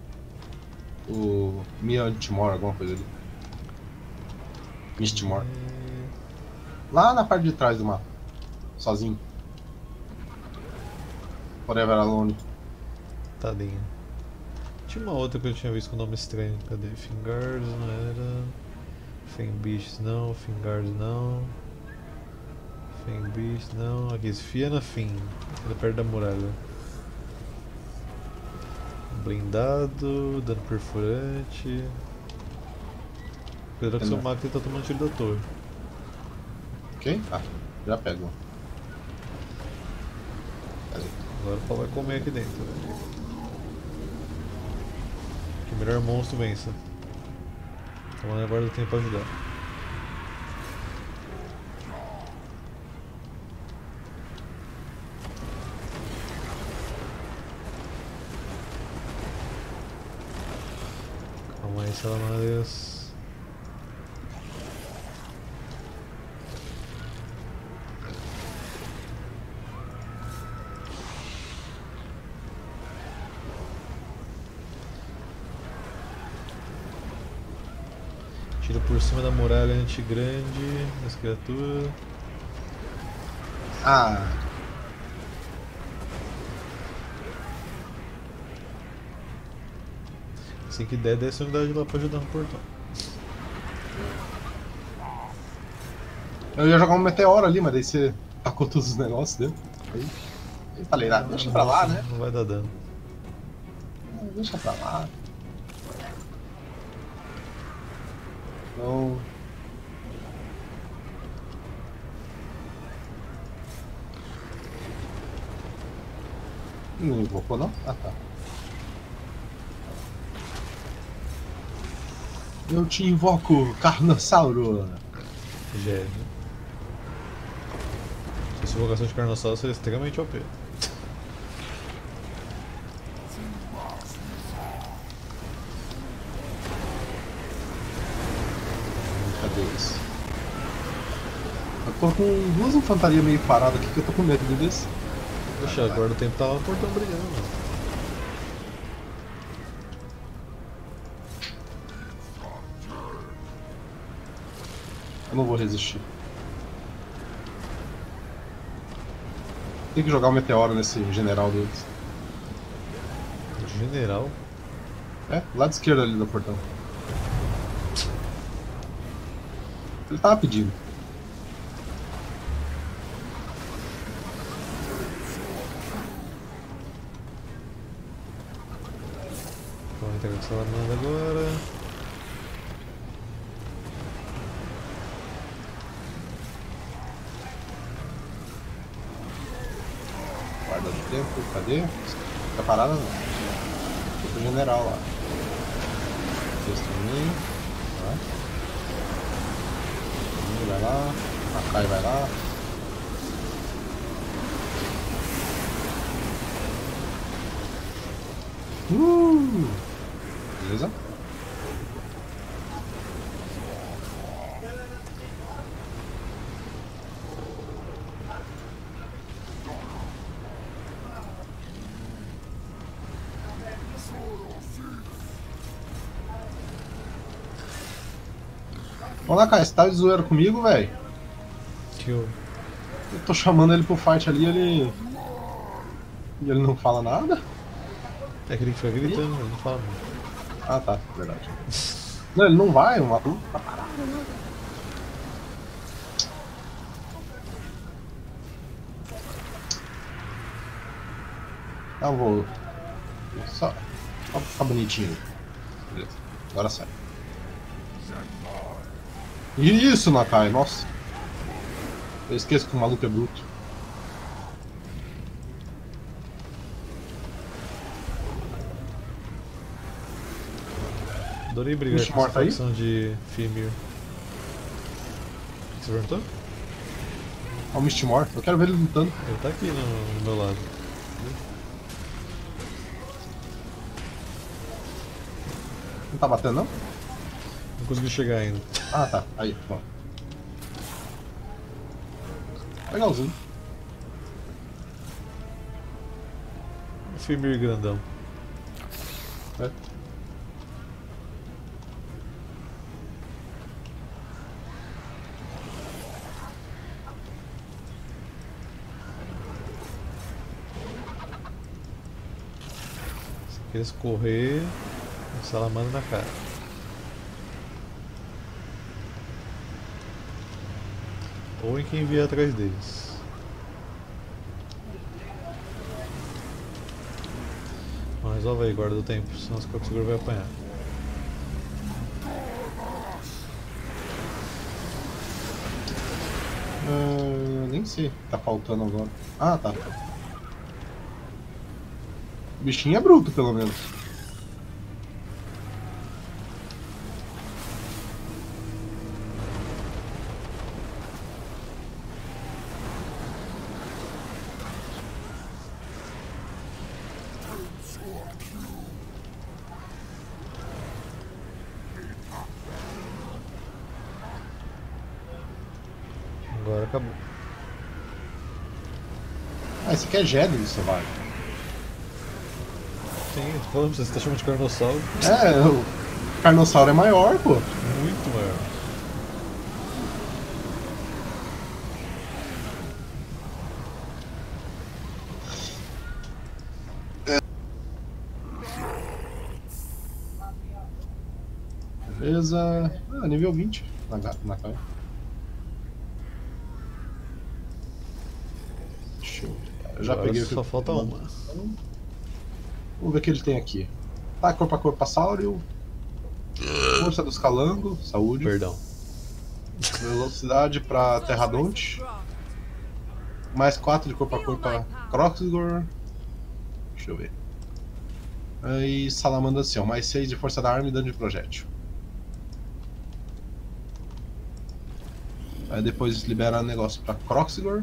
O Miantimor, alguma coisa ali. Mistmore. Lá na parte de trás do mapa. Sozinho. Forever Alone. Tadinho. Tinha uma outra que eu tinha visto com nome estranho. Cadê? Fingars não era. Fembeast não. Fingars não. Fembeast não. Aqui, Fianna Finn. Era perto da muralha. Blindado. Dano perfurante. Cuidado que seu mago tá tomando tiro da torre. Ok? Ah, já pego. Agora o pau vai comer aqui dentro. Que o melhor monstro vença. Então agora eu tenho pra ajudar. Calma aí, Salamarias. Tira por cima da muralha anti-grande das criaturas. Ah, Assim que der, desce a unidade lá pra ajudar no portão. eu ia jogar um meteoro ali, mas daí você tacou todos os negócios dentro. Aí eu falei, ah, deixa pra lá, né? Não vai dar dano. Deixa pra lá. Então. Não invocou não? Ah tá. Eu te invoco, Carnossauro! Gélio. Se essa invocação de Carnossauro seria extremamente OP. Cadê esse? Eu tô com duas infantarias meio paradas aqui que eu tô com medo de descer. Poxa, agora o tempo tava no portão brigando. Eu não vou resistir. Tem que jogar um meteoro nesse general deles. General? É, lado esquerdo ali do portão. Ele tava pedindo. Vamos entrar com essa salamandra agora. Guarda do tempo, cadê? Tá parada não. Foi pro general lá. Esse também. Vai lá. Akai vai lá. Beleza? Vamos lá, cara, você tá de zoeira comigo, velho? Que eu... Eu tô chamando ele pro fight ali, ele não fala nada? É que ele fica gritando, ele não fala muito. Ah tá, verdade. Não, ele não vai, o maluco tá parado, né? Eu vou só pra ficar bonitinho. Beleza, agora sai. Isso, Nakai, nossa. Eu esqueço que o maluco é bruto. Adorei brigar Vixe, com essa morta aí? facção de Fimir. O que você perguntou? É o Mistmore, eu quero ver ele lutando. Ele tá aqui no meu lado. Não tá batendo, não? Não consegui chegar ainda. Ah, tá. Aí, bom. Legalzinho. Fimir grandão. É. Se eles correr, o salamandra na cara. Ou em quem vier atrás deles. Bom, resolve aí, guarda do tempo, senão o Kroxigor vai apanhar. Nem sei. Tá faltando agora. Ah, tá. O bichinho é bruto, pelo menos. Agora acabou. Ah, esse aqui é gélido, você vai. Sim, tô falando pra você tá chamando de Carnossauro. É, o Carnossauro é maior, pô. Muito maior. Beleza. Ah, nível 20 na cara. Deixa eu ver. Eu já Agora peguei o que só eu- falta uma. Vamos ver o que ele tem aqui. Tá, corpo a corpassáureo. Força dos calangos. Saúde. Perdão. Velocidade pra Terradonte. Mais 4 de corpo a corpo pra Kroxigor. Deixa eu ver. Aí Salamandra Ancião. Mais 6 de força da arma e dano de projétil. Aí depois libera negócio pra Kroxigor.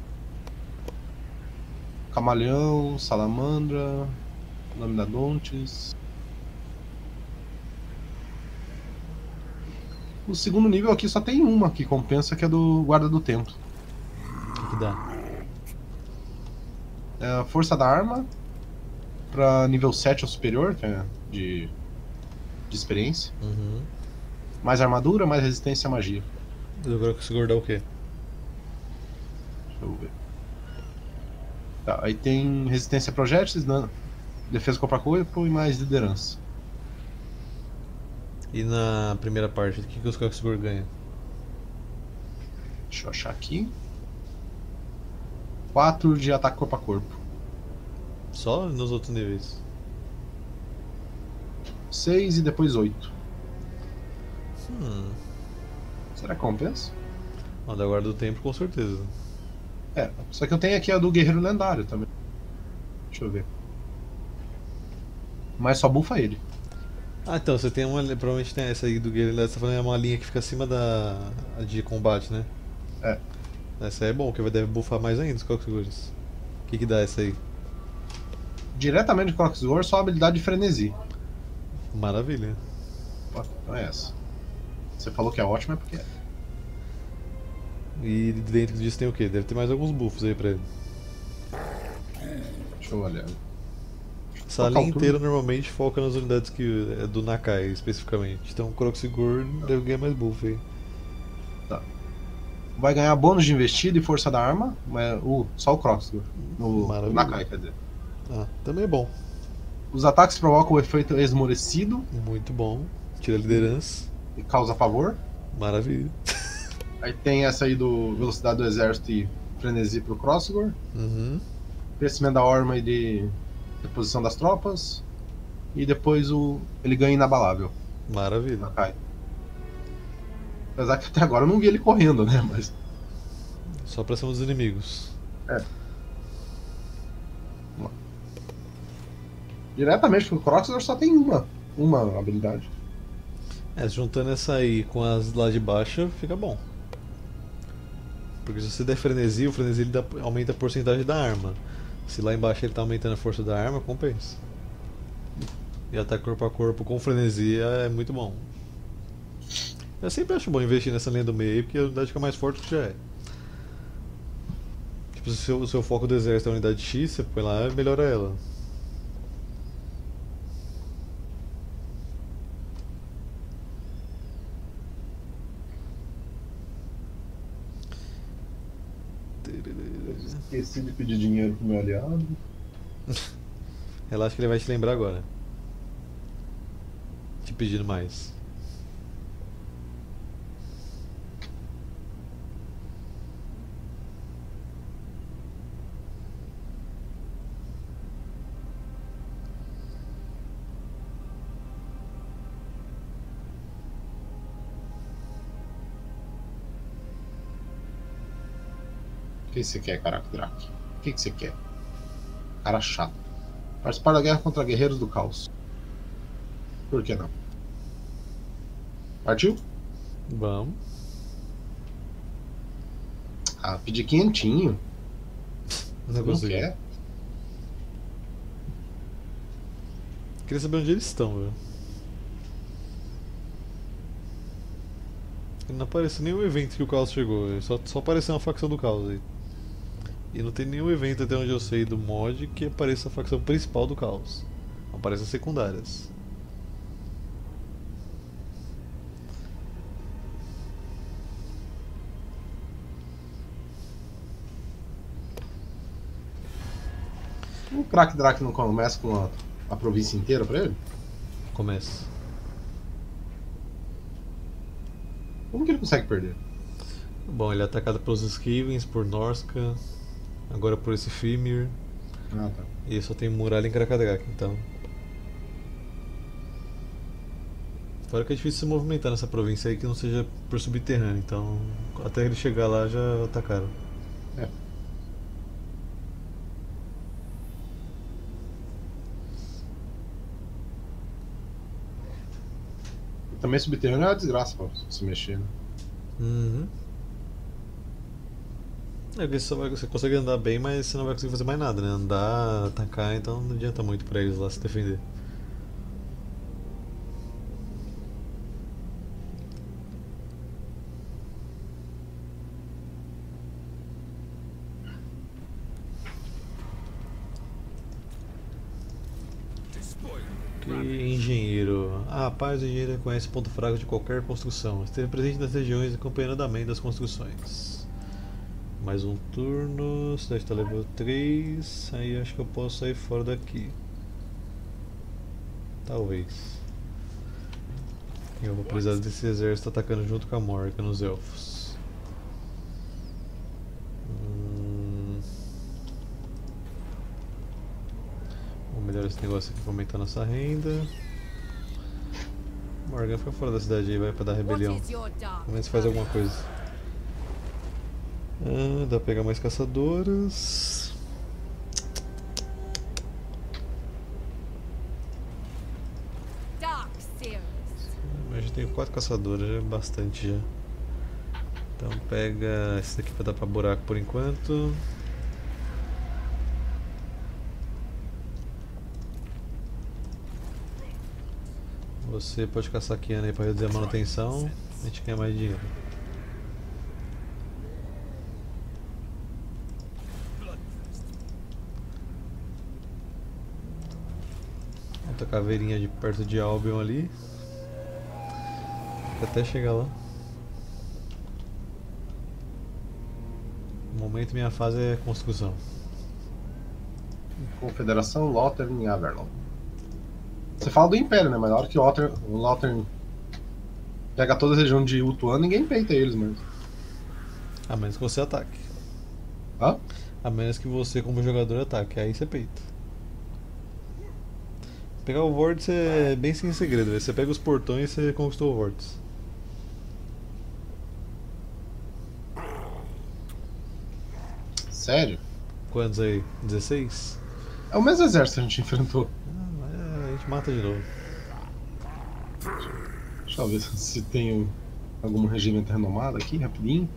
Camaleão, Salamandra. Laminadontes. O segundo nível aqui só tem uma que compensa, que é do Guarda do Templo. O que dá? É a força da arma pra nível 7 ou superior, que é de experiência. Uhum. Mais armadura, mais resistência à magia. E o Kroxigor dá o quê? Deixa eu ver. Tá, aí tem resistência a projéteis, defesa corpo a corpo e mais liderança. E na primeira parte, o que os Kroxigor ganham? Deixa eu achar aqui. 4 de ataque corpo a corpo. Só nos outros níveis. 6 e depois 8. Hum. Será que compensa? A da guarda do tempo com certeza. É, só que eu tenho aqui a do guerreiro lendário também. Deixa eu ver. Mas só bufa ele. Ah, então, você tem uma. Provavelmente tem essa aí do guerreiro. Você tá falando é uma linha que fica acima da. De combate, né? É. Essa aí é bom, que deve buffar mais ainda os Croxigores. O que dá essa aí? Diretamente de Croxigor, só a habilidade de frenesi. Maravilha. Ó, então é essa. Você falou que é ótimo, é porque é. E dentro disso tem o quê? Deve ter mais alguns buffs aí pra ele. Deixa eu olhar. Essa Tocar linha o turno. inteira normalmente foca nas unidades que é do Nakai especificamente. Então o Croxigor deve ganhar mais buff aí. Tá. Vai ganhar bônus de investida e força da arma. Mas só o Croxigor. No Maravilha. Nakai, quer dizer. Ah, também é bom. Os ataques provocam o efeito esmorecido Muito bom. Tira a liderança. e causa favor. Maravilha. Aí tem essa aí do velocidade do exército e frenesi pro Crossgor. Uhum. Crescimento da arma e de reposição das tropas. E depois ele ganha inabalável. Maravilha. Nakai. Apesar que até agora eu não vi ele correndo, né? Mas. Só pra cima dos inimigos. É. Diretamente pro Croxgor só tem uma habilidade. É, juntando essa aí com as lá de baixo, fica bom. Porque se você der frenesi, o frenesi ele aumenta a porcentagem da arma. Se lá embaixo ele tá aumentando a força da arma, compensa. E ataque corpo a corpo com frenesi é muito bom. Eu sempre acho bom investir nessa linha do meio, porque a unidade fica mais forte que já é. Tipo, se o seu foco do exército é a unidade X, você põe lá e melhora ela. Esqueci de pedir dinheiro pro meu aliado. Relaxa que ele vai te lembrar agora. Te pedindo mais. O que você quer, caraca, Drake? O que você quer? Cara chato. Participar da guerra contra guerreiros do caos. Por que não? Partiu? Vamos. Ah, pedi quentinho. Não Não consegui. quer? Queria saber onde eles estão, velho. Não apareceu nenhum evento que o Caos chegou, só apareceu uma facção do Caos aí. E não tem nenhum evento até onde eu sei do mod que apareça a facção principal do Caos. Aparecem as secundárias. O craque Drake não começa com a província inteira pra ele? Começa. Como que ele consegue perder? Bom, ele é atacado pelos Skivens, por Norska, agora por esse Fimir, Ah, tá. e só tem muralha em Krakadrak, então. Fora que é difícil se movimentar nessa província aí que não seja por subterrâneo, então até ele chegar lá já atacaram. É. E também subterrâneo é uma desgraça pra se mexer, né? Uhum. É porque você consegue andar bem, mas você não vai conseguir fazer mais nada, né? Andar, atacar, então não adianta muito pra eles lá se defender. Que engenheiro. A paz do engenheiro reconhece o ponto fraco de qualquer construção. Esteve presente nas regiões e acompanhando o andamento das construções. Mais um turno, cidade está level 3. Aí acho que eu posso sair fora daqui. Talvez. Eu vou precisar desse exército atacando junto com a Morka nos elfos. pegar esse negócio aqui pra aumentar nossa renda. Morgan, fica fora da cidade aí, vai, pra dar rebelião. Vamos ver se faz alguma coisa. Dá pra pegar mais caçadoras. Mas já tenho 4 caçadoras, já é bastante já. Então pega esse daqui pra dar pra buraco por enquanto. Você pode caçar aqui aí pra reduzir a manutenção. A gente ganha mais dinheiro. Outra caveirinha de perto de Albion ali. Até chegar lá. No momento minha fase é construção. Confederação Lothern e Averlon. Você fala do Império, né? Mas na hora que o Lothern pega toda a região de Ultuan, ninguém peita eles, mas... A menos que você ataque. Hã? A menos que você como jogador ataque, aí você peita. Pegar o vórtice é bem sem segredo, véio. Você pega os portões e você conquistou o vórtice. Sério? Quantos aí? 16? É o mesmo exército que a gente enfrentou. A gente mata de novo. Deixa eu ver se tem algum regimento renomado aqui, rapidinho.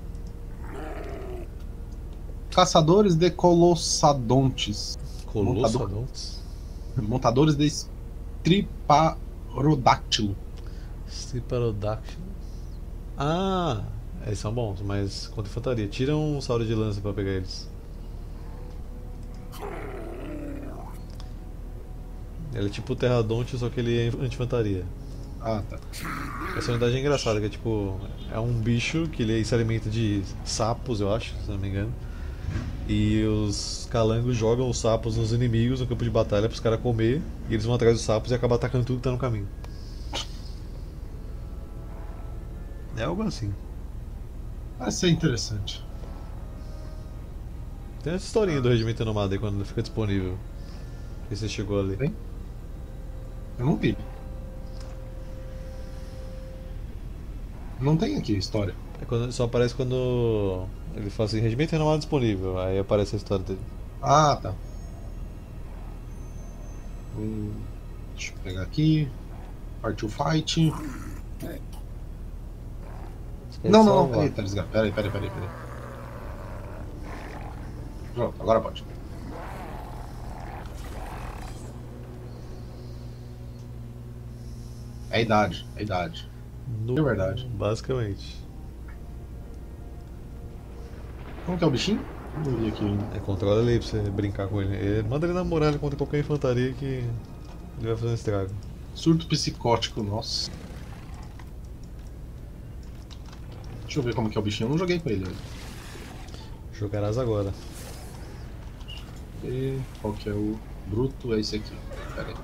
Caçadores de Colossadontes. Colossadontes? Montadores de Striparodactylo. Striparodactylo. Ah, eles são bons, mas contra infantaria. Tira um sauro de lança pra pegar eles. Ele é tipo o Terradonte, só que ele é anti-infantaria. Ah, tá. Essa unidade é engraçada, que é tipo... É um bicho que ele se alimenta de sapos, eu acho, se não me engano. E os calangos jogam os sapos nos inimigos no campo de batalha para os caras comer. E eles vão atrás dos sapos e acabam atacando tudo que tá no caminho. É algo assim. Vai ser interessante. Tem essa historinha do Regimento Renomado aí quando fica disponível. Que você chegou ali. Tem? Eu não vi. Não tem aqui história. É quando, só aparece quando ele fala assim, Regimento Renomado disponível. Aí aparece a história dele. Ah, tá. Deixa eu pegar aqui. Partiu fight. Não, peraí, tá desligado. Peraí. Pronto, agora pode. É idade. É verdade. Basicamente. Como que é o bichinho? Não vi aqui ainda. Controla ele aí pra você brincar com ele. Manda ele na muralha contra qualquer infantaria que ele vai fazer um estrago. Surto psicótico, nossa. Deixa eu ver como que é o bichinho. Eu não joguei com ele ainda. Jogarás agora. E qual que é o bruto? É esse aqui. Pera aí.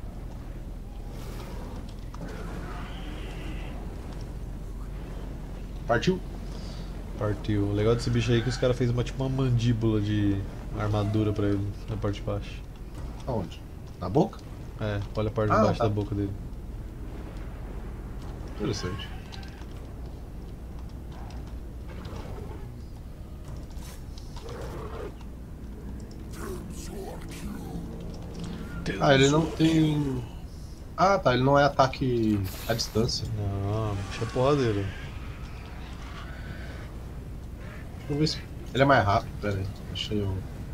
Partiu? Partiu. O legal desse bicho aí é que os caras fez tipo uma mandíbula de armadura pra ele na parte de baixo. Aonde? Na boca? É, olha a parte de baixo tá. da boca dele. Interessante. Ah, ele não tem... Ah, tá, ele não é ataque à distância. Não, bicho é porradeiro. Deixa eu ver se... Ele é mais rápido, pera aí. Deixa eu...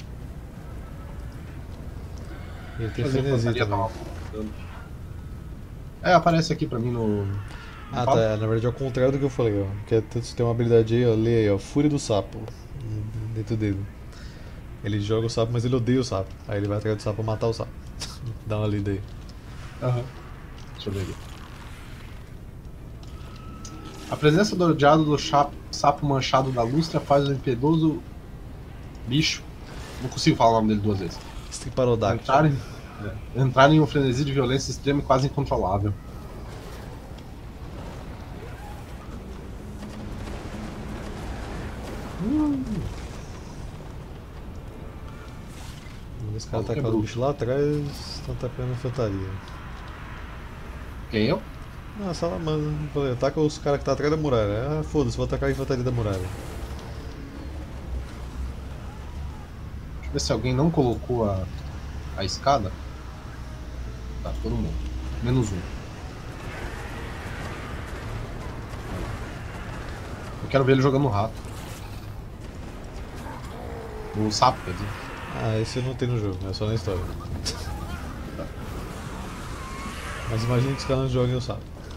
Ele tem fazer frenesi infantaria também. tomar. É, aparece aqui pra mim no... Ah tá, na verdade é o contrário do que eu falei, ó. Que você tem uma habilidade aí, ó, lê aí, ó, Fúria do Sapo. Dentro dele. Ele joga o sapo, mas ele odeia o sapo. Aí ele vai atrás do sapo pra matar o sapo. Dá uma lida aí. Aham. Deixa eu ver aqui. A presença do odiado do sapo manchado da lustra faz o impiedoso bicho, não consigo falar o nome dele duas vezes, Striparodactyl. entrar em um frenesi de violência extrema e quase incontrolável. Os caras atacando o bicho lá atrás, estão atacando a infantaria. Quem eu? Ah, a salamandra. Falei, ataca os caras que tá atrás da muralha. Ah, foda-se, vou atacar a infantaria da muralha. Deixa eu ver se alguém não colocou a escada. Tá, todo mundo. Menos um. Eu quero ver ele jogando no rato. No sapo, quer dizer. Ah, esse não tem no jogo, é só na história. Mas imagina que os caras não joguem o sapo.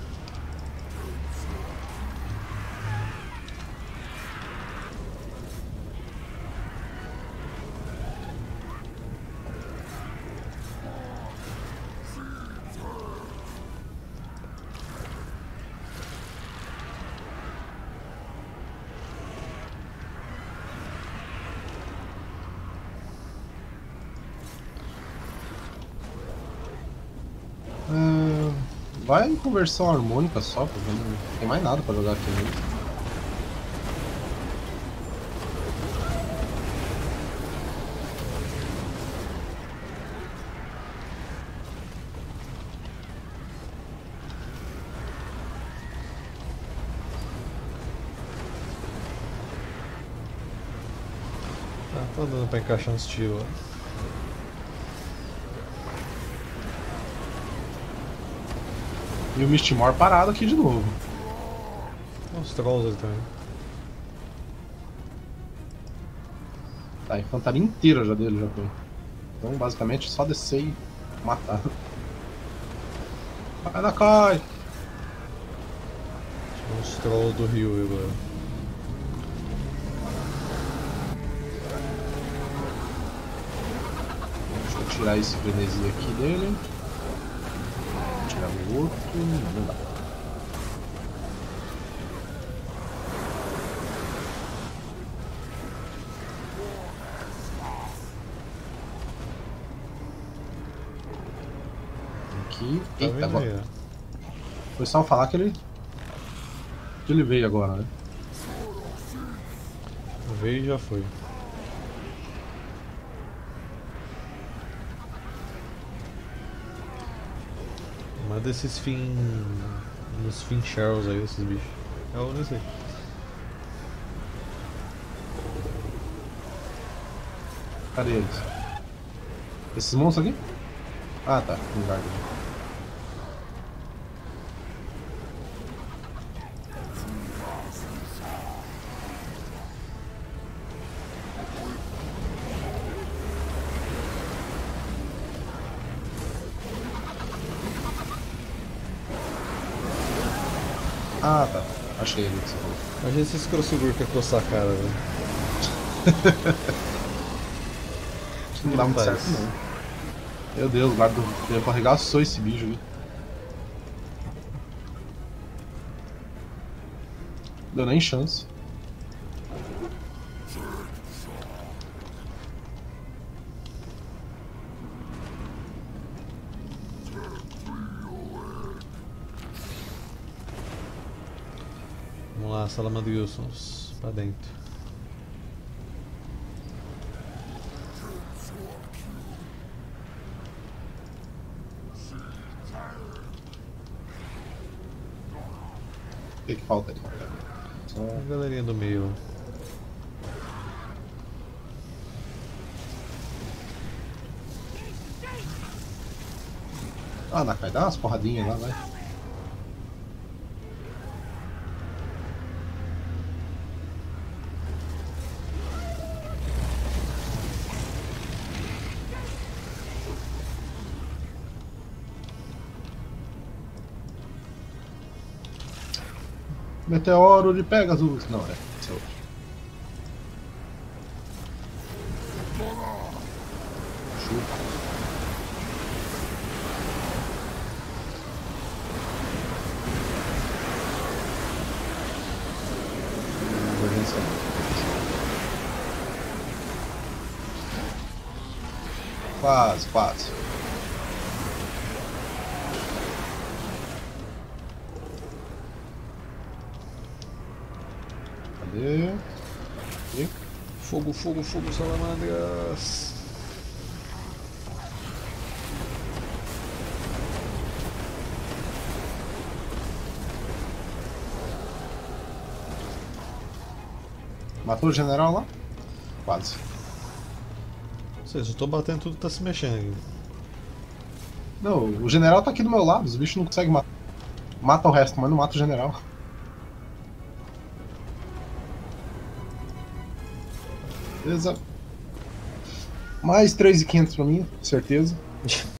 Vai em conversão harmônica só, porque não tem mais nada pra jogar aqui mesmo. Tá dando pra encaixar uns tiros lá. E o Mistmore parado aqui de novo. Tem uns trolls ali também. Tá, a infantaria inteira já dele já foi. Então basicamente só descer e matar. Vai na cai! Tem uns trolls do rio agora. Deixa eu tirar esse frenesi aqui dele. Tirar o outro. Não dá. Aqui. Tá Eita, vendo agora. aí, Foi só falar que ele veio agora, né? ó. Veio e já foi. Manda esses uns Fincharls aí, esses bichos. É o nesse aí. Cadê eles? Esses monstros aqui? Ah, tá. No lugar dele. Ah, tá. Achei ele que você falou. Imagina esses Crossover que é coçar a cara, velho. Acho que não dá muito Faz. certo, não. Meu Deus, o guarda do tempo arregaçou esse bicho aqui. Deu nem chance. Vamos lá, Salamandra Wilsons, pra dentro. O que falta ali? Só... A galerinha do meio. Ah, Nakai, dá umas porradinhas lá, vai. Meteoro de Pegasus. Não, esse é outro. Chupa. Quase, quase. Cadê? Aqui. Fogo, fogo, fogo, salamandras! Matou o general lá? Quase. Ou seja, eu tô batendo tudo que tá se mexendo aqui. Não, o general tá aqui do meu lado, os bichos não conseguem matar. Mata o resto, mas não mata o general. Beleza. Mais 3.500 pra mim, certeza.